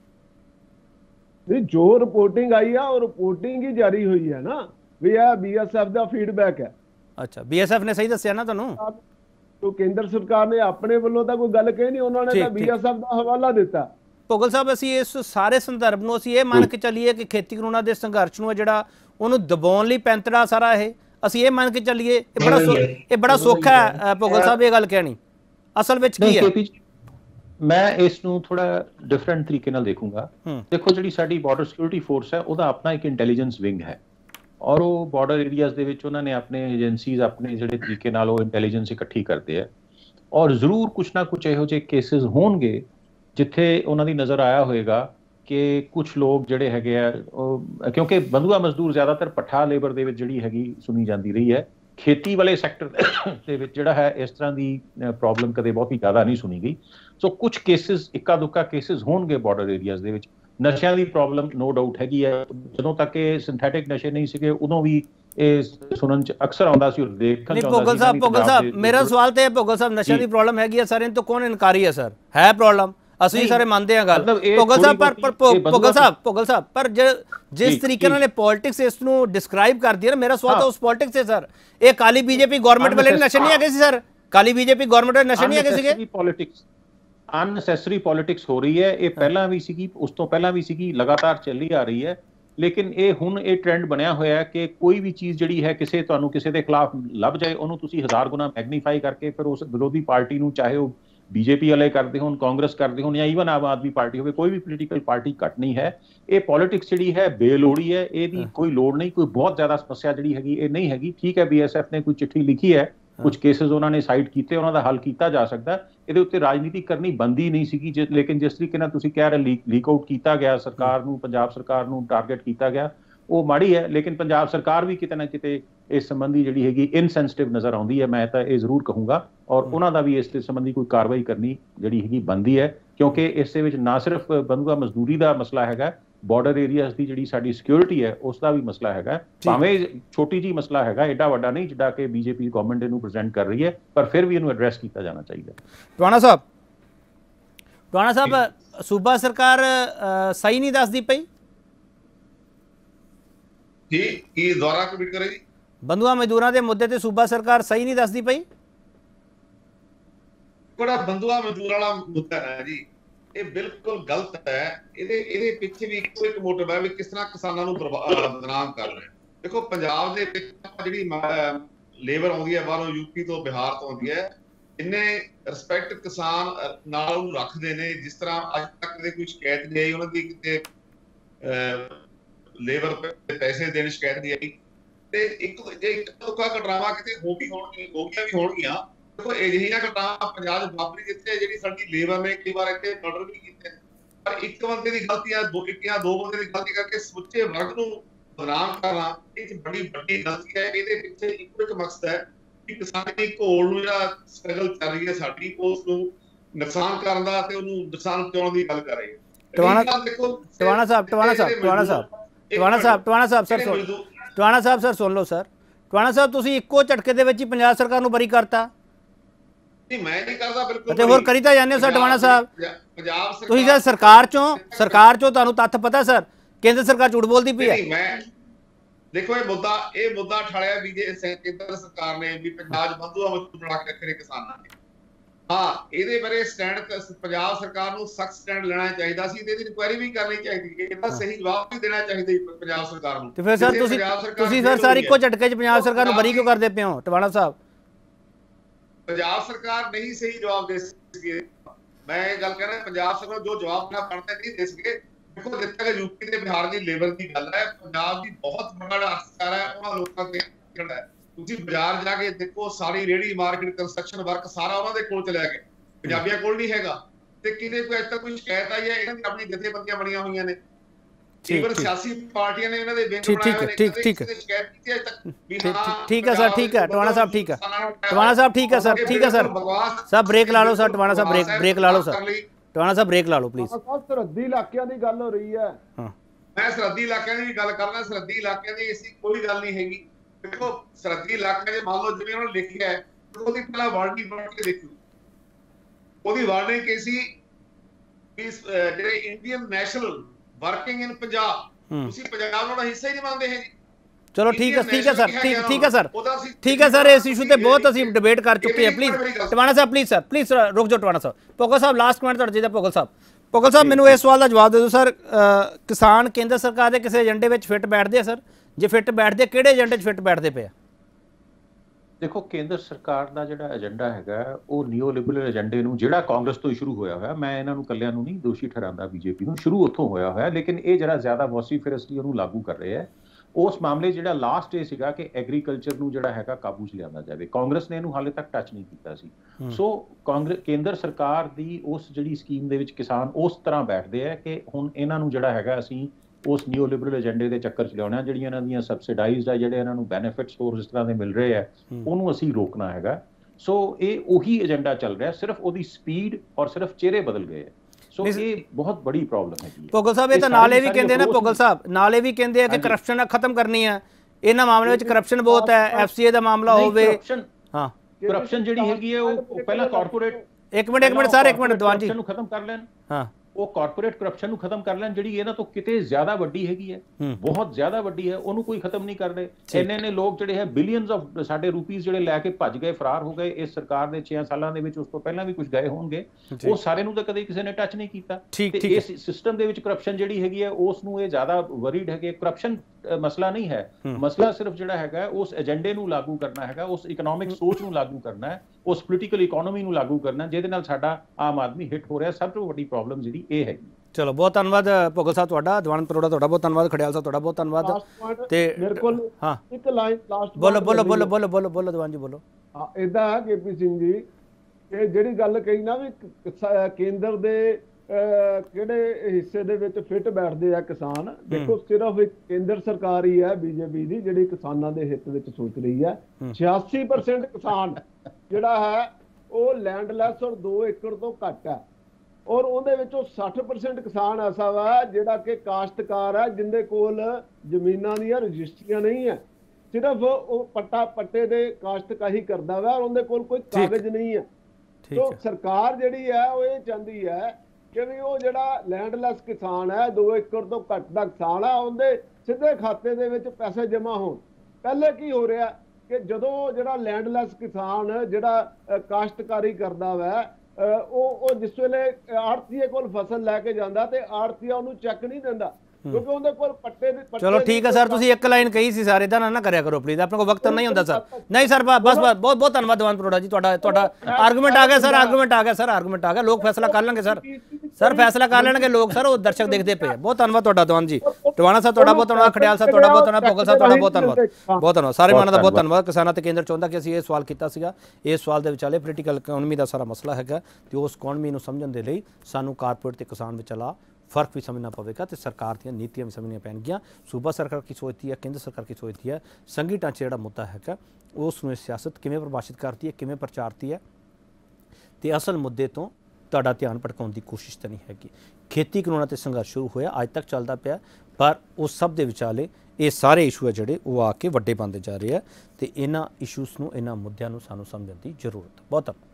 ਨਹੀਂ, ਜੋ ਰਿਪੋਰਟਿੰਗ ਆਈ ਆ ਉਹ ਰਿਪੋਰਟਿੰਗ ਹੀ ਜਾਰੀ ਹੋਈ ਹੈ ਨਾ, ਵੀ ਇਹ BSF ਦਾ ਫੀਡਬੈਕ ਹੈ। ਅੱਛਾ, BSF ਨੇ ਸਹੀ ਦੱਸਿਆ ਨਾ ਤੁਹਾਨੂੰ? तो केंद्र सरकार ने अपने वालों तो कोई गल कही नहीं, उन्होंने तो BSF का हवाला दिता। ਭੁੱਗਲ ਸਾਹਿਬ, ਅਸੀਂ ਇਸ ਸਾਰੇ ਸੰਦਰਭ ਨੂੰ ਅਸੀਂ ਇਹ ਮੰਨ ਕੇ ਚੱਲੀਏ ਕਿ ਖੇਤੀ ਕਾਨੂੰਨਾਂ ਦੇ ਸੰਘਰਸ਼ ਨੂੰ ਜਿਹੜਾ ਉਹਨੂੰ ਦਬਾਉਣ ਲਈ ਪੈਂਤੜਾ ਸਾਰਾ ਇਹ, ਅਸੀਂ ਇਹ ਮੰਨ ਕੇ ਚੱਲੀਏ ਇਹ ਬੜਾ ਸੌਖਾ ਹੈ ਭੁੱਗਲ ਸਾਹਿਬ ਇਹ ਗੱਲ ਕਹਿਣੀ? ਅਸਲ ਵਿੱਚ ਕੀ ਹੈ? ਮੈਂ ਇਸ ਨੂੰ ਥੋੜਾ ਡਿਫਰੈਂਟ ਤਰੀਕੇ ਨਾਲ ਦੇਖੂੰਗਾ। ਦੇਖੋ, ਜਿਹੜੀ ਸਾਡੀ ਬਾਰਡਰ ਸਿਕਿਉਰਿਟੀ ਫੋਰਸ ਹੈ ਉਹਦਾ ਆਪਣਾ ਇੱਕ ਇੰਟੈਲੀਜੈਂਸ ਵਿੰਗ ਹੈ, ਔਰ ਉਹ ਬਾਰਡਰ ਏਰੀਆਜ਼ ਦੇ ਵਿੱਚ ਉਹਨਾਂ ਨੇ ਆਪਣੇ ਏਜੰਸੀਜ਼ ਆਪਣੇ ਜਿਹੜੇ ਤਰੀਕੇ ਨਾਲ ਉਹ ਇੰਟੈਲੀਜੈਂਸ ਇਕੱਠੀ ਕਰਦੇ ਆ, ਔਰ ਜ਼ਰੂਰ ਕੁਛ ਨਾ ਕੁਛ ਇਹੋ ਜਿਹੇ ਕੇਸਿਸ ਹੋਣਗੇ ਜਿੱਥੇ ਉਹਨਾਂ ਦੀ ਨਜ਼ਰ ਆਇਆ ਹੋਏਗਾ ਕਿ ਕੁਛ ਲੋਕ ਜਿਹੜੇ ਹੈਗੇ ਆ ਉਹ, ਕਿਉਂਕਿ ਬੰਧੂਆ ਮਜ਼ਦੂਰ ਜ਼ਿਆਦਾਤਰ ਪੱਠਾ ਲੇਬਰ ਦੇ ਵਿੱਚ ਜਿਹੜੀ ਹੈਗੀ ਸੁਣੀ ਜਾਂਦੀ ਰਹੀ ਹੈ, ਖੇਤੀ ਵਾਲੇ ਸੈਕਟਰ ਦੇ ਵਿੱਚ ਜਿਹੜਾ ਹੈ ਇਸ ਤਰ੍ਹਾਂ ਦੀ ਪ੍ਰੋਬਲਮ ਕਦੇ ਬਹੁਤੀ ਜ਼ਿਆਦਾ ਨਹੀਂ ਸੁਣੀ ਗਈ। ਸੋ ਕੁਛ ਕੇਸਿਸ, ਇੱਕਾ ਦੁੱਕਾ ਕੇਸਿਸ ਹੋਣਗੇ ਬਾਰਡਰ ਏਰੀਆਜ਼ ਦੇ ਵਿੱਚ। ਨਸ਼ਿਆਂ ਦੀ ਪ੍ਰੋਬਲਮ ਨੋ ਡਾਊਟ ਹੈਗੀ ਹੈ, ਜਦੋਂ ਤੱਕ ਇਹ ਸਿੰਥੈਟਿਕ ਨਸ਼ੇ ਨਹੀਂ ਸੀਗੇ ਉਦੋਂ ਵੀ ਇਹ ਸੁਣਨ ਚ ਅਕਸਰ ਆਉਂਦਾ ਸੀ, ਦੇਖਣ ਚ ਆਉਂਦਾ ਸੀ। ਭੁੱਗਲ ਸਾਹਿਬ, ਮੇਰਾ ਸਵਾਲ ਤੇ ਭੁੱਗਲ ਸਾਹਿਬ, ਨਸ਼ਿਆਂ ਦੀ ਪ੍ਰੋਬਲਮ ਹੈਗੀ ਹੈ ਸਰ, ਇਹਨਾਂ ਤੋਂ ਕੌਣ ਇਨਕਾਰੀ ਹੈ ਸਰ? ਹੈ ਪ੍ਰੋਬਲਮ, ਅਸੀਂ ਸਾਰੇ ਮੰਨਦੇ ਹਾਂ ਗੱਲ ਭੁੱਗਲ ਸਾਹਿਬ, ਭੁੱਗਲ ਸਾਹਿਬ ਪਰ ਜਿਸ ਤਰੀਕੇ ਨਾਲ ਪੋਲਿਟਿਕਸ ਇਸ ਨੂੰ ਡਿਸਕ੍ਰਾਈਬ ਕਰਦੀ ਹੈ ਨਾ, ਮੇਰਾ ਸਵਾਲ ਤਾਂ ਉਸ ਪੋਲਿਟਿਕਸ ਹੈ ਸਰ। ਇਹ ਕਾਲੀ BJP ਗਵਰਨਮੈਂਟ ਵਾਲੇ ਨਸ਼ੇ ਨਹੀਂ ਹੈਗੇ ਸੀ ਸਰ? ਕਾਲੀ BJP ਗਵਰਨਮੈਂਟ ਵਾਲੇ ਨਸ਼ੇ ਨਹੀਂ ਹੈਗੇ ਸੀਗੇ? ਪੋਲਿਟਿਕਸ, ਅਨਨੈਸੈਸਰੀ ਪੋਲਿਟਿਕਸ ਹੋ ਰਹੀ ਹੈ, ਇਹ ਪਹਿਲਾਂ ਵੀ ਸੀਗੀ, ਉਸ ਤੋਂ ਪਹਿਲਾਂ ਵੀ ਸੀਗੀ, ਲਗਾਤਾਰ ਚੱਲੀ ਆ ਰਹੀ ਹੈ। ਲੇਕਿਨ ਇਹ ਹੁਣ ਇਹ ਟ੍ਰੈਂਡ ਬਣਿਆ ਹੋਇਆ ਹੈ ਕਿ ਕੋਈ ਵੀ ਚੀਜ਼ ਜਿਹੜੀ ਹੈ ਤੁਹਾਨੂੰ ਕਿਸੇ ਦੇ ਖਿਲਾਫ ਲੱਭ ਜਾਏ, ਉਹਨੂੰ ਤੁਸੀਂ 1000 ਗੁਣਾ ਮੈਗਨੀਫਾਈ ਕਰਕੇ ਫਿਰ ਉਸ ਵਿਰੋਧੀ ਪਾਰਟੀ ਨੂੰ, ਚਾਹੇ ਉਹ BJP ਵਾਲੇ ਕਰਦੇ ਹੋਣ, ਕਾਂਗਰਸ ਕਰਦੇ ਹੋਣ, ਜਾਂ ਈਵਨ ਆਮ ਆਦਮੀ ਪਾਰਟੀ ਹੋਵੇ, ਕੋਈ ਵੀ ਪੋਲੀਟੀਕਲ ਪਾਰਟੀ ਘੱਟ ਨਹੀਂ ਹੈ। ਇਹ ਪੋਲਿਟਿਕਸ ਜਿਹੜੀ ਹੈ ਬੇਲੋੜੀ ਹੈ, ਇਹਦੀ ਕੋਈ ਲੋੜ ਨਹੀਂ, ਕੋਈ ਬਹੁਤ ਜ਼ਿਆਦਾ ਸਮੱਸਿਆ ਜਿਹੜੀ ਹੈਗੀ ਇਹ ਨਹੀਂ ਹੈਗੀ। ਠੀਕ ਹੈ, BSF ਨੇ ਕੋਈ ਚਿੱਠੀ ਲਿਖੀ ਹੈ, ਕੁਝ ਕੇਸਿਸ ਉਹਨਾਂ ਨੇ ਸਾਈਟ ਕੀਤੇ, ਉਹਨਾਂ ਦਾ ਹੱਲ ਕੀਤਾ ਜਾ ਸਕਦਾ, ਇਹਦੇ ਉੱਤੇ ਰਾਜਨੀਤੀ ਕਰਨੀ ਬੰਦੀ ਨਹੀਂ ਸੀਗੀ। ਲੇਕਿਨ ਜਿਸ ਤਰੀਕੇ ਨਾਲ ਤੁਸੀਂ ਕਹਿ ਰਹੇ ਲੀਕ ਆਊਟ ਕੀਤਾ ਗਿਆ ਸਰਕਾਰ ਨੂੰ, ਪੰਜਾਬ ਸਰਕਾਰ ਨੂੰ ਟਾਰਗੇਟ ਕੀਤਾ ਗਿਆ, ਉਹ ਮਾੜੀ ਹੈ। ਲੇਕਿਨ ਪੰਜਾਬ ਸਰਕਾਰ ਵੀ ਕਿਤੇ ਨਾ ਕਿਤੇ ਇਸ ਸੰਬੰਧੀ ਜਿਹੜੀ ਹੈਗੀ ਇਨਸੈਂਸਿਟਿਵ ਨਜ਼ਰ ਆਉਂਦੀ ਹੈ, ਮੈਂ ਤਾਂ ਇਹ ਜ਼ਰੂਰ ਕਹੂੰਗਾ, ਔਰ ਉਹਨਾਂ ਦਾ ਵੀ ਇਸ ਦੇ ਸੰਬੰਧੀ ਕੋਈ ਕਾਰਵਾਈ ਕਰਨੀ ਜਿਹੜੀ ਹੈਗੀ ਬੰਦੀ ਹੈ, ਕਿਉਂਕਿ ਇਸ ਦੇ ਵਿੱਚ ਨਾ ਸਿਰਫ ਬੰਧੂਆ ਮਜ਼ਦੂਰੀ ਦਾ ਮਸਲਾ ਹੈਗਾ, ਬਾਰਡਰ ਏਰੀਆਜ਼ ਦੀ ਜਿਹੜੀ ਸਾਡੀ ਸਿਕਿਉਰਿਟੀ ਹੈ ਉਸ ਦਾ ਵੀ ਮਸਲਾ ਹੈਗਾ। ਭਾਵੇਂ ਛੋਟੀ ਜੀ ਮਸਲਾ ਹੈਗਾ, ਐਡਾ ਵੱਡਾ ਨਹੀਂ ਜਿੱਦਾਂ ਕਿ BJP ਗਵਰਨਮੈਂਟ ਇਹਨੂੰ ਪ੍ਰੈਜ਼ੈਂਟ ਕਰ ਰਹੀ ਹੈ, ਪਰ ਫਿਰ ਵੀ ਇਹਨੂੰ ਐਡਰੈਸ ਕੀਤਾ ਜਾਣਾ ਚਾਹੀਦਾ। ਟਵਾਣਾ ਸਾਹਿਬ, ਸੂਬਾ ਸਰਕਾਰ ਸਹੀ ਨਹੀਂ ਦੱਸਦੀ ਪਈ ਜੀ? ਕੀ ਦੁਬਾਰਾ ਕਮੈਂਟ ਕਰੇ ਜੀ? ਬੰਧੂਆ ਮਜ਼ਦੂਰਾਂ ਦੇ ਮੁੱਦੇ ਤੇ ਸੂਬਾ ਸਰਕਾਰ ਸਹੀ ਨਹੀਂ ਦੱਸਦੀ ਪਈ? ਬੜਾ ਬੰਧੂਆ ਮਜ਼ਦੂਰ ਵਾਲਾ ਮੁੱਦਾ ਹੈ ਜੀ, ਇਹ ਬਿਲਕੁਲ ਗਲਤ ਹੈ। ਇਹਦੇ ਪਿੱਛੇ ਵੀ ਇੱਕੋ ਇੱਕ ਮੋਟਿਵ ਹੈ ਵੀ ਕਿਸ ਤਰ੍ਹਾਂ ਕਿਸਾਨਾਂ ਨੂੰ ਬਦਨਾਮ ਕਰ ਰਹੇ। ਦੇਖੋ, ਪੰਜਾਬ ਦੇ ਵਿੱਚ ਜਿਹੜੀ ਲੇਬਰ ਆਉਂਦੀ ਹੈ ਬਾਹਰੋਂ, UP ਤੋਂ, ਬਿਹਾਰ ਤੋਂ ਆਉਂਦੀ ਹੈ, ਇੰਨੇ ਰਿਸਪੈਕਟ ਕਿਸਾਨ ਨਾਲ ਉਹਨੂੰ ਰੱਖਦੇ ਨੇ, ਜਿਸ ਤਰ੍ਹਾਂ ਅੱਜ ਤੱਕ ਕਦੇ ਕੋਈ ਸ਼ਿਕਾਇਤ ਨਹੀਂ ਆਈ ਉਹਨਾਂ ਦੀ, ਕਿਤੇ ਲੇਬਰ ਪੈਸੇ ਦੇਣ ਸ਼ਿਕਾਇਤ ਨਹੀਂ ਆਈ। ਤੇ ਇੱਕ ਦੁੱਖਾ ਘਟਨਾਵਾਂ ਕਿਤੇ ਹੋਗੀਆਂ ਵੀ ਹੋਣਗੀਆਂ। ਦੇਖੋ, ਅਜਿਹੀਆਂ ਘਟਨਾਵਾਂ ਪੰਜਾਬ ਚ ਵਾਪਰੀ ਜਿੱਥੇ ਜਿਹੜੀ ਸਾਡੀ ਲੇਬਰ ਨੇ ਕਈ ਵਾਰ ਇੱਥੇ ਮਰਡਰ ਵੀ ਕੀਤੇ, ਪਰ ਇੱਕ ਬੰਦੇ ਦੀ ਗਲਤੀਆਂ, ਦੋ ਬੰਦੇ ਦੀ ਗਲਤੀ ਕਰਕੇ ਸਮੁੱਚੇ ਵਰਗ ਨੂੰ ਬਦਨਾਮ ਕਰਨਾ ਇਹ ਬੜੀ ਵੱਡੀ ਗਲਤੀ ਹੈ। ਇਹਦੇ ਪਿੱਛੇ ਇੱਕੋ ਇੱਕ ਮਕਸਦ ਹੈ ਕਿ ਕਿਸਾਨੀ ਘੋਲ ਨੂੰ ਜਿਹੜਾ ਸਟਰਗਲ ਚੱਲ ਰਹੀ ਹੈ ਸਾਡੀ, ਉਸ ਨੂੰ ਨੁਕਸਾਨ ਕਰਨ ਦਾ ਤੇ ਉਹਨੂੰ ਨੁਕਸਾਨ ਪਹੁੰਚਾਉਣ ਦੀ ਗੱਲ ਕਰ ਰਹੀ ਹੈ। ਟਵਾਣਾ ਸਾਹਿਬ ਸਰ ਸੁਣ ਲਓ ਸਰ। ਟਵਾਣਾ ਸਾਹਿਬ, ਤੁਸੀਂ ਇੱਕੋ ਝਟਕੇ ਦੇ ਵਿੱਚ ਹੀ ਪੰਜਾਬ ਸਰਕਾਰ ਨੂੰ ਬਰੀ ਕਰਤਾ? ਨਹੀਂ, ਮੈਂ ਨਹੀਂ ਕਰਦਾ, ਬਿਲਕੁਲ। ਤੇ ਹੋਰ ਕਰੀ ਤਾਂ ਜਾਂਦੇ ਹੋ ਸਰ ਟਵਾਣਾ ਸਾਹਿਬ। ਪੰਜਾਬ ਤੁਸੀਂ ਸਰ ਸਰਕਾਰ ਚੋਂ ਤੁਹਾਨੂੰ ਤੱਥ ਪਤਾ ਸਰ, ਕੇਂਦਰ ਸਰਕਾਰ ਝੂਠ ਬੋਲਦੀ ਪਈ ਹੈ। ਮੈਂ ਦੇਖੋ, ਇਹ ਮੁੱਦਾ ਠਾਲਿਆ ਕੇਂਦਰ ਸਰਕਾਰ ਨੇ ਵੀ ਪੰਜਾਬ ਬੰਧੂਆ ਮਜ਼ਦੂਰ ਬਣਾ ਕੇ ਰੱਖੇ ਕਿਸਾਨਾਂ ਨੇ। ਹਾਂ, ਇਹਦੇ ਬਾਰੇ ਸਟੈਂਡ ਪੰਜਾਬ ਸਰਕਾਰ ਨੂੰ ਸਖਤ ਸਟੈਂਡ ਲੈਣਾ ਚਾਹੀਦਾ ਸੀ, ਤੇ ਇਹਦੀ ਇਨਕੁਆਇਰੀ ਵੀ ਕਰਨੀ ਚਾਹੀਦੀ ਹੈ, ਇਹਦਾ ਸਹੀ ਜਵਾਬ ਵੀ ਦੇਣਾ ਚਾਹੀਦਾ ਪੰਜਾਬ ਸਰਕਾਰ ਨੂੰ। ਤੇ ਫਿਰ ਸਰ ਤੁਸੀਂ ਸਰ ਇੱਕੋ ਝਟਕੇ 'ਚ ਪੰਜਾਬ ਸਰਕਾਰ ਨੂੰ ਬਰੀ ਕਿਉਂ ਕਰਦੇ ਪਏ ਹੋ ਟਵਾਣਾ ਸਾਹਿਬ? ਪੰਜਾਬ ਸਰਕਾਰ ਨਹੀਂ ਸਹੀ ਜਵਾਬ ਦੇ ਸਕੀ। ਮੈਂ ਇਹ ਗੱਲ ਕਹਿਣਾ, ਪੰਜਾਬ ਸਰਕਾਰ ਜੋ ਜਵਾਬ ਨਾ ਬਣਦਾ ਨਹੀਂ ਦੇ ਸਕੇ, ਦੇਖੋ ਜਿੱਥੇ ਕਿ ਯੂਪੀ ਤੇ ਬਿਹਾਰ ਦੀ ਲੇਬਰ ਦੀ ਗੱਲ ਹੈ, ਪੰਜਾਬ ਦੀ ਬਹੁਤ ਵੱਡਾ ਅਸਰ ਹੈ ਉਹਨਾਂ ਲੋਕਾਂ ਤੇ ਜਿਹੜਾ ਹੈ। ਤੁਸੀਂ ਬਾਜ਼ਾਰ ਜਾ ਕੇ ਦੇਖੋ, ਸਾਰੀ ਰੇਹੜੀ ਮਾਰਕੀਟ ਕੰਸਟਰਕਸ਼ਨ ਵਰਕ ਸਾਰਾ ਉਹਨਾਂ ਦੇ ਕੋਲ ਚਲਿਆ ਗਿਆ, ਪੰਜਾਬੀਆਂ ਕੋਲ ਨਹੀਂ ਹੈਗਾ। ਤੇ ਕਿਤੇ ਕੋਈ ਅੱਜ ਤੱਕ ਕੋਈ ਸ਼ਿਕਾਇਤ ਆਈ ਹੈ? ਇਹਨਾਂ ਦੀ ਆਪਣੀ ਜਥੇਬੰਦੀਆਂ ਬਣੀਆਂ ਹੋਈਆਂ ਨੇ, ਈਵਨ ਸਿਆਸੀ ਪਾਰਟੀਆਂ ਨੇ ਇਹਨਾਂ ਦੇ ਵਿੰਗ ਬਣਾਏ ਹੋਏ ਨੇ, ਠੀਕ ਹੈ ਸ਼ਿਕਾਇਤ ਕੀਤੀ ਅੱਜ ਤੱਕ ਵੀ ਹਾਂ ਠੀਕ ਹੈ ਸਰ, ਠੀਕ ਹੈ ਟਵਾਣਾ ਸਾਹਿਬ, ਠੀਕ ਹੈ ਟਵਾਣਾ ਸਾਹਿਬ, ਠੀਕ ਹੈ ਸਰ, ਠੀਕ ਹੈ ਸਰ। ਸਰ ਬ੍ਰੇਕ ਲਾ ਲਓ ਸਰ, ਟਵਾਣਾ ਸਾਹਿਬ ਬ੍ਰੇਕ ਲਾ ਲਓ ਸਰ, ਟਵਾਣਾ ਸਾਹਿਬ ਬ੍ਰੇਕ ਲਾ ਲਓ ਪਲੀਜ਼। ਸਰਹੱਦੀ ਇਲਾਕਿਆਂ ਦੀ ਗੱਲ ਹੋ ਰਹੀ ਹੈ। ਹਾਂ ਮੈਂ ਸਰਹੱਦੀ ਇਲਾਕਿਆਂ ਦੀ ਗੱਲ ਕਰਨਾ, ਸਰਹੱਦੀ ਇਲਾਕਿਆਂ ਦੀ ਐਸੀ ਕੋਈ ਗੱਲ ਨਹੀਂ ਹੈਗੀ। ਦੇਖੋ ਸਰਹੱਦੀ ਇਲਾਕਿਆਂ ਦੇ ਮੰਨ ਲਓ ਜਿਵੇਂ ਉਹਨਾਂ ਨੇ ਲਿਖਿਆ ਹੈ, ਉਹਦੀ ਪਹਿਲਾਂ ਵਾਰਨਿੰਗ ਪੜ੍ਹ ਕੇ ਦੇਖੋ। ਉਹਦੀ ਵਾਰਨਿੰਗ ਕੀ ਸੀ ਵੀ ਜਿਹੜੇ Indian national working in Punjab, ਤੁਸੀਂ ਪੰਜਾਬ ਦਾ ਹਿੱਸਾ ਹੀ ਨਹੀਂ ਮੰਨਦੇ ਹੈ ਜੀ। ਚਲੋ ਠੀਕ ਹੈ ਸਰ, ਠੀਕ ਹੈ ਸਰ, ਠੀਕ ਹੈ ਸਰ। ਇਸ ਇਸ਼ੂ ਤੇ ਬਹੁਤ ਅਸੀਂ ਡਿਬੇਟ ਕਰ ਚੁੱਕੇ ਹਾਂ। ਪਲੀਜ਼ ਟਵਾਣਾ ਸਾਹਿਬ, ਪਲੀਜ਼ ਰੁਕ ਜਾਓ ਟਵਾਣਾ ਸਾਹਿਬ। ਭੋਗਲ ਸਾਹਿਬ ਲਾਸਟ ਕਮੈਂਟ ਤੁਹਾਡਾ ਚਾਹੀਦਾ। ਭੋਗਲ ਸਾਹਿਬ ਮੈਨੂੰ ਇਸ ਸਵਾਲ ਦਾ ਜਵਾਬ ਦੇ ਦਿਓ ਸਰ, ਕਿਸਾਨ ਕੇਂਦਰ ਸਰਕਾਰ ਦੇ ਕਿਸੇ ਏਜੰਡੇ ਵਿੱਚ ਫਿੱਟ ਬੈਠਦੇ ਆ ਸਰ? ਜੇ ਫਿੱਟ ਬੈਠਦੇ, ਕਿਹੜੇ ਏਜੰਡੇ 'ਚ ਫਿੱਟ ਬੈਠਦੇ ਪਏ ਆ? ਦੇਖੋ ਕੇਂਦਰ ਸਰਕਾਰ ਦਾ ਜਿਹੜਾ ਏਜੰਡਾ ਹੈਗਾ ਉਹ ਨਿਓ ਲਿਬਰਲ ਏਜੰਡੇ ਨੂੰ, ਜਿਹੜਾ ਕਾਂਗਰਸ ਤੋਂ ਸ਼ੁਰੂ ਹੋਇਆ ਹੋਇਆ, ਮੈਂ ਇਹਨਾਂ ਨੂੰ ਕੱਲਿਆਂ ਨੂੰ ਨਹੀਂ ਦੋਸ਼ੀ ਠਹਿਰਾਉਂਦਾ, ਬੀਜੇਪੀ ਨੂੰ ਸ਼ੁਰੂ ਉੱਥੋਂ ਹੋਇਆ ਹੋਇਆ, ਲੇਕਿਨ ਇਹ ਜਿਹੜਾ ਜ਼ਿਆਦਾ ਵੋਸੀਫਿਰਸਲੀ ਉਹਨੂੰ ਲਾਗੂ ਕਰ ਰਹੇ ਹੈ। ਉਸ ਮਾਮਲੇ ਜਿਹੜਾ ਲਾਸਟ ਇਹ ਸੀਗਾ ਕਿ ਐਗਰੀਕਲਚਰ ਨੂੰ ਜਿਹੜਾ ਹੈਗਾ ਕਾਬੂ 'ਚ ਲਿਆਂਦਾ ਜਾਵੇ, ਕਾਂਗਰਸ ਨੇ ਇਹਨੂੰ ਹਾਲੇ ਤੱਕ ਟੱਚ ਨਹੀਂ ਕੀਤਾ ਸੀ। ਸੋ ਕੇਂਦਰ ਸਰਕਾਰ ਦੀ ਉਸ ਜਿਹੜੀ ਸਕੀਮ ਦੇ ਵਿੱਚ ਕਿਸਾਨ ਉਸ ਤਰ੍ਹਾਂ ਬੈਠਦੇ ਆ ਕਿ ਹੁਣ ਇਹਨਾਂ ਨੂੰ ਜਿਹੜਾ ਹੈਗਾ ਅਸੀਂ ਉਸ ਨਿਓ ਲਿਬਰਲ ਏਜੰਡੇ ਦੇ ਚੱਕਰ 'ਚ ਲਿਆਉਣਾ, ਜਿਹੜੀਆਂ ਇਹਨਾਂ ਦੀਆਂ ਸਬਸਿਡਾਈਜ਼ਡ ਆ, ਜਿਹੜੇ ਇਹਨਾਂ ਨੂੰ ਬੈਨੀਫਿਟਸ ਹੋਰ ਇਸ ਤਰ੍ਹਾਂ ਦੇ ਮਿਲ ਰਹੇ ਆ, ਉਹਨੂੰ ਅਸੀਂ ਰੋਕਣਾ ਹੈਗਾ। ਸੋ ਇਹ ਉਹੀ ਏਜੰਡਾ ਚੱਲ ਰਿਹਾ, ਸਿਰਫ ਉਹਦੀ ਸਪੀਡ ਔਰ ਸਿਰਫ ਚਿਹਰੇ ਬਦਲ ਗਏ ਆ। ਸੋ ਇਹ ਬਹੁਤ ਬੜੀ ਪ੍ਰੋਬਲਮ ਹੈ। ਭੋਗਲ ਸਾਹਿਬ ਇਹ ਤਾਂ ਨਾਲੇ ਵੀ ਕਹਿੰਦੇ ਨਾ, ਭੋਗਲ ਸਾਹਿਬ ਨਾਲੇ ਵੀ ਕਹਿੰਦੇ ਆ ਕਿ ਕਰਪਸ਼ਨ ਖਤਮ ਕਰਨੀ ਹੈ, ਇਹਨਾਂ ਮਾਮਲੇ ਵਿੱਚ ਕਰਪਸ਼ਨ ਬਹੁਤ ਹੈ। ਐਫਸੀਏ ਦਾ ਮਾਮਲਾ ਹੋਵੇ, ਹਾਂ ਕਰਪਸ਼ਨ ਜਿਹੜੀ ਹੈਗੀ ਹੈ ਉਹ ਪਹਿਲਾਂ ਕਾਰਪੋਰੇਟ, ਇੱਕ ਮਿੰਟ ਸਰ, ਇੱਕ ਮਿੰਟ ਦੀਵਾਨ ਜੀ ਨੂੰ ਖਤਮ ਕਰ ਲੈਣ। ਹਾਂ ਉਹ ਕਾਰਪੋਰੇਟ ਕਰਪਸ਼ਨ ਨੂੰ ਖਤਮ ਕਰ ਲੈਣ, ਜਿਹੜੀ ਇਹਨਾਂ ਤੋਂ ਕਿਤੇ ਜ਼ਿਆਦਾ ਵੱਡੀ ਹੈਗੀ ਹੈ, ਬਹੁਤ ਜ਼ਿਆਦਾ ਵੱਡੀ ਹੈ, ਉਹਨੂੰ ਕੋਈ ਖਤਮ ਨਹੀਂ ਕਰ ਰਹੇ। ਇੰਨੇ ਲੋਕ ਜਿਹੜੇ ਹੈ ਬਿਲੀਅਨਸ ਆਫ ਸਾਡੇ ਰੁਪੀਸ ਜਿਹੜੇ ਲੈ ਕੇ ਭੱਜ ਗਏ, ਫਰਾਰ ਹੋ ਗਏ ਇਸ ਸਰਕਾਰ ਦੇ 6 ਸਾਲਾਂ ਦੇ ਵਿੱਚ, ਉਸ ਤੋਂ ਪਹਿਲਾਂ ਵੀ ਕੁਝ ਗਏ ਹੋਣਗੇ, ਉਹ ਸਾਰੇ ਨੂੰ ਤਾਂ ਕਦੇ ਕਿਸੇ ਨੇ ਟੱਚ ਨਹੀਂ ਕੀਤਾ। ਤੇ ਇਸ ਸਿਸਟਮ ਦੇ ਵਿੱਚ ਕਰਪਸ਼ਨ ਜਿਹੜੀ ਹੈਗੀ ਹੈ ਉਸ ਨੂੰ ਇਹ ਜ਼ਿਆਦਾ ਵਰੀਡ ਹੈਗੇ। ਕਰਪਸ਼ਨ ਮਸਲਾ ਨਹੀਂ ਹੈ, ਮਸਲਾ ਸਿਰਫ ਜਿਹੜਾ ਹੈਗਾ ਉਸ ਏਜੰਡੇ ਨੂੰ ਲਾਗੂ ਕਰਨਾ ਹੈਗਾ, ਉਸ ਇਕਨੋਮਿਕ ਸੋਚ ਨੂੰ ਲਾਗੂ ਕਰਨਾ ਹੈ, ਉਸ ਪੋਲੀਟੀਕਲ ਇਕਨੋਮੀ ਨੂੰ ਲਾਗੂ ਕਰਨਾ, ਜਿਹਦੇ ਨਾਲ ਸਾਡਾ ਆਮ ਆਦਮੀ ਹਿੱਟ ਹੋ ਰਿਹਾ। ਸਭ ਤੋਂ ਵੱਡੀ ਪ੍ਰੋਬਲਮ ਜਿਹੜੀ ਇਹ ਹੈਗੀ। ਚਲੋ ਬਹੁਤ ਧੰਨਵਾਦ ਭੋਗਲ ਸਾਹਿਬ ਤੁਹਾਡਾ, ਦੀਵਾਨ ਪਰੋੜਾ ਤੁਹਾਡਾ ਬਹੁਤ ਧੰਨਵਾਦ, ਖੜਿਆਲ ਸਾਹਿਬ ਤੁਹਾਡਾ ਬਹੁਤ ਧੰਨਵਾਦ। ਤੇ ਮੇਰੇ ਕੋਲ ਹਾਂ ਇੱਕ ਲਾਈਨ ਲਾਸਟ ਬੋਲੋ ਦੀਵਾਨ ਜੀ ਬੋਲੋ। ਹਾਂ ਇਦਾਂ ਹੈ ਕੇਪੀ ਸਿੰਘ ਜੀ, ਇਹ ਜਿਹੜੀ ਗੱਲ ਕਹੀ ਨਾ ਵੀ ਕੇਂਦਰ ਦੇ ਕਿਹੜੇ ਹਿੱਸੇ ਦੇ ਵਿੱਚ ਫਿੱਟ ਬੈਠਦੇ ਆ ਕਿਸਾਨ, ਦੇਖੋ ਸਿਰਫ ਇੱਕ ਕੇਂਦਰ ਸਰਕਾਰ ਹੀ ਹੈ ਬੀਜੇਪੀ ਦੀ ਜਿਹੜੀ ਕਿਸਾਨਾਂ ਦੇ ਹਿੱਤ ਵਿੱਚ ਸੋਚ ਰਹੀ ਹੈ। 86% ਕਿਸਾਨ ਜਿਹੜਾ ਹੈ ਉਹ ਲੈਂਡਲੈਸ ਔਰ 2 ਏਕੜ ਤੋਂ ਘੱਟ ਹੈ, ਔਰ ਉਹਦੇ ਵਿੱਚੋਂ 60% ਕਿਸਾਨ ਐਸਾ ਵਾ ਜਿਹੜਾ ਕਿ ਕਾਸ਼ਤਕਾਰ ਹੈ, ਜਿੰਦੇ ਕੋਲ ਜ਼ਮੀਨਾਂ ਦੀਆਂ ਰਜਿਸਟਰੀਆਂ ਨਹੀਂ ਹੈ, ਸਿਰਫ ਉਹ ਪੱਟੇ ਦੇ ਕਾਸ਼ਤਕਾਰੀ ਕਰਦਾ ਵਾ, ਉਹਦੇ ਕੋਲ ਕੋਈ ਕਾਗਜ਼ ਨਹੀਂ ਹੈ। ਸੋ ਸਰਕਾਰ ਜਿਹੜੀ ਹੈ ਉਹ ਇਹ ਚਾਹੁੰਦੀ ਹੈ ਕਿ ਵੀ ਉਹ ਜਿਹੜਾ ਲੈਂਡਲੈਸ ਕਿਸਾਨ ਹੈ, 2 ਏਕੜ ਤੋਂ ਘੱਟ ਦਾ ਕਿਸਾਨ ਆ, ਉਹਦੇ ਸਿੱਧੇ ਖਾਤੇ ਦੇ ਵਿੱਚ ਪੈਸੇ ਜਮ੍ਹਾਂ ਹੋਣ। ਪਹਿਲੇ ਕੀ ਹੋ ਰਿਹਾ ਕਿ ਜਦੋਂ ਜਿਹੜਾ ਲੈਂਡਲੈਸ ਕਿਸਾਨ ਜਿਹੜਾ ਕਾਸ਼ਤਕਾਰੀ ਕਰਦਾ ਵਾ, ਉਹ ਜਿਸ ਵੇਲੇ ਆੜਤੀਏ ਕੋਲ ਫਸਲ ਲੈ ਕੇ ਜਾਂਦਾ ਤੇ ਆੜਤੀਆ ਉਹਨੂੰ ਚੈੱਕ ਨਹੀਂ ਦਿੰਦਾ, ਕਿਉਂਕਿ ਉਹਦੇ ਕੋਲ ਪੱਟੇ ਦੇ। ਚਲੋ ਠੀਕ ਹੈ ਸਰ, ਤੁਸੀਂ ਇੱਕ ਲਾਈਨ ਕਹੀ ਸੀ ਸਰ, ਇਦਾਂ ਨਾ ਕਰਿਆ ਕਰੋ ਪਲੀਜ਼, ਆਪਣੇ ਕੋਲ ਵਕਤ ਨਹੀਂ ਹੁੰਦਾ ਸਰ। ਨਹੀਂ ਸਰ ਬਸ ਬਹੁਤ ਬਹੁਤ ਧੰਨਵਾਦ ਦੀਵਾਨ ਪਰੋੜਾ ਜੀ, ਤੁਹਾਡਾ ਆਰਗੂਮੈਂਟ ਆ ਗਿਆ ਸਰ, ਆਰਗੂਮੈਂਟ ਆ ਗਿਆ, ਲੋਕ ਫੈਸਲਾ ਕਰ ਲੈਣਗੇ ਸਰ ਫੈਸਲਾ ਕਰ ਲੈਣਗੇ ਲੋਕ ਸਰ, ਉਹ ਦਰਸ਼ਕ ਦੇਖਦੇ ਪਏ। ਬਹੁਤ ਧੰਨਵਾਦ ਤੁਹਾਡਾ ਦੀਵਾਨ ਜੀ। ਟਵਾਣਾ ਸਾਹਿਬ ਤੁਹਾਡਾ ਬਹੁਤ ਧੰਨਵਾਦ, ਖੜਿਆਲ ਸਾਹਿਬ ਤੁਹਾਡਾ ਬਹੁਤ ਧੰਨਵਾਦ, ਭੋਗਲ ਸਾਹਿਬ ਤੁਹਾਡਾ ਬਹੁਤ ਧੰਨਵਾਦ, ਸਾਰੇ ਮਾਨਾਂ ਦਾ ਬਹੁਤ ਧੰਨਵਾਦ। ਕਿਸਾਨਾਂ ਤੇ ਕੇਂਦਰ ਚਾਹੁੰਦਾ ਕਿ ਅਸੀਂ ਇਹ ਸਵਾਲ ਕੀਤਾ ਸੀਗਾ, ਇਸ ਸਵਾਲ ਦੇ ਵਿਚਾਲੇ ਪੋਲੀਟੀਕਲ ਇਕਨੋਮੀ ਦਾ ਸਾਰਾ ਮਸਲਾ ਹੈਗਾ, ਤੇ ਉਸ ਇਕਨੋਮੀ ਨੂੰ ਸਮਝਣ ਦੇ ਲਈ ਸਾਨੂੰ ਕਾਰਪੋਰੇਟ ਤੇ ਕਿਸਾਨ ਵਿਚਾਲਾ फर्क भी समझना पड़ेगा, तो सरकार दी नीतियां भी समझनिया पैणगियां। सूबा सरकार की सोचती है, केंद्र सरकार की सोचती है, संघी ढांचे जो मुद्दा है उसमें सियासत किवें परिभाषित करती है, किवें प्रचारती है, तो असल मुद्दे तो तुहाडा ध्यान भटकाउण की कोशिश तो नहीं हैगी। खेती कानूनां ते संघर्ष शुरू होया, अज तक चलता पिया, पर उस सब के विचाले ये सारे इशू है जिहड़े वो आके वड्डे बनते जा रहे हैं, तो इन्हां इशूज़ नूं, इन्हां मुद्दिआं नूं सानूं समझण की जरूरत है। बहुत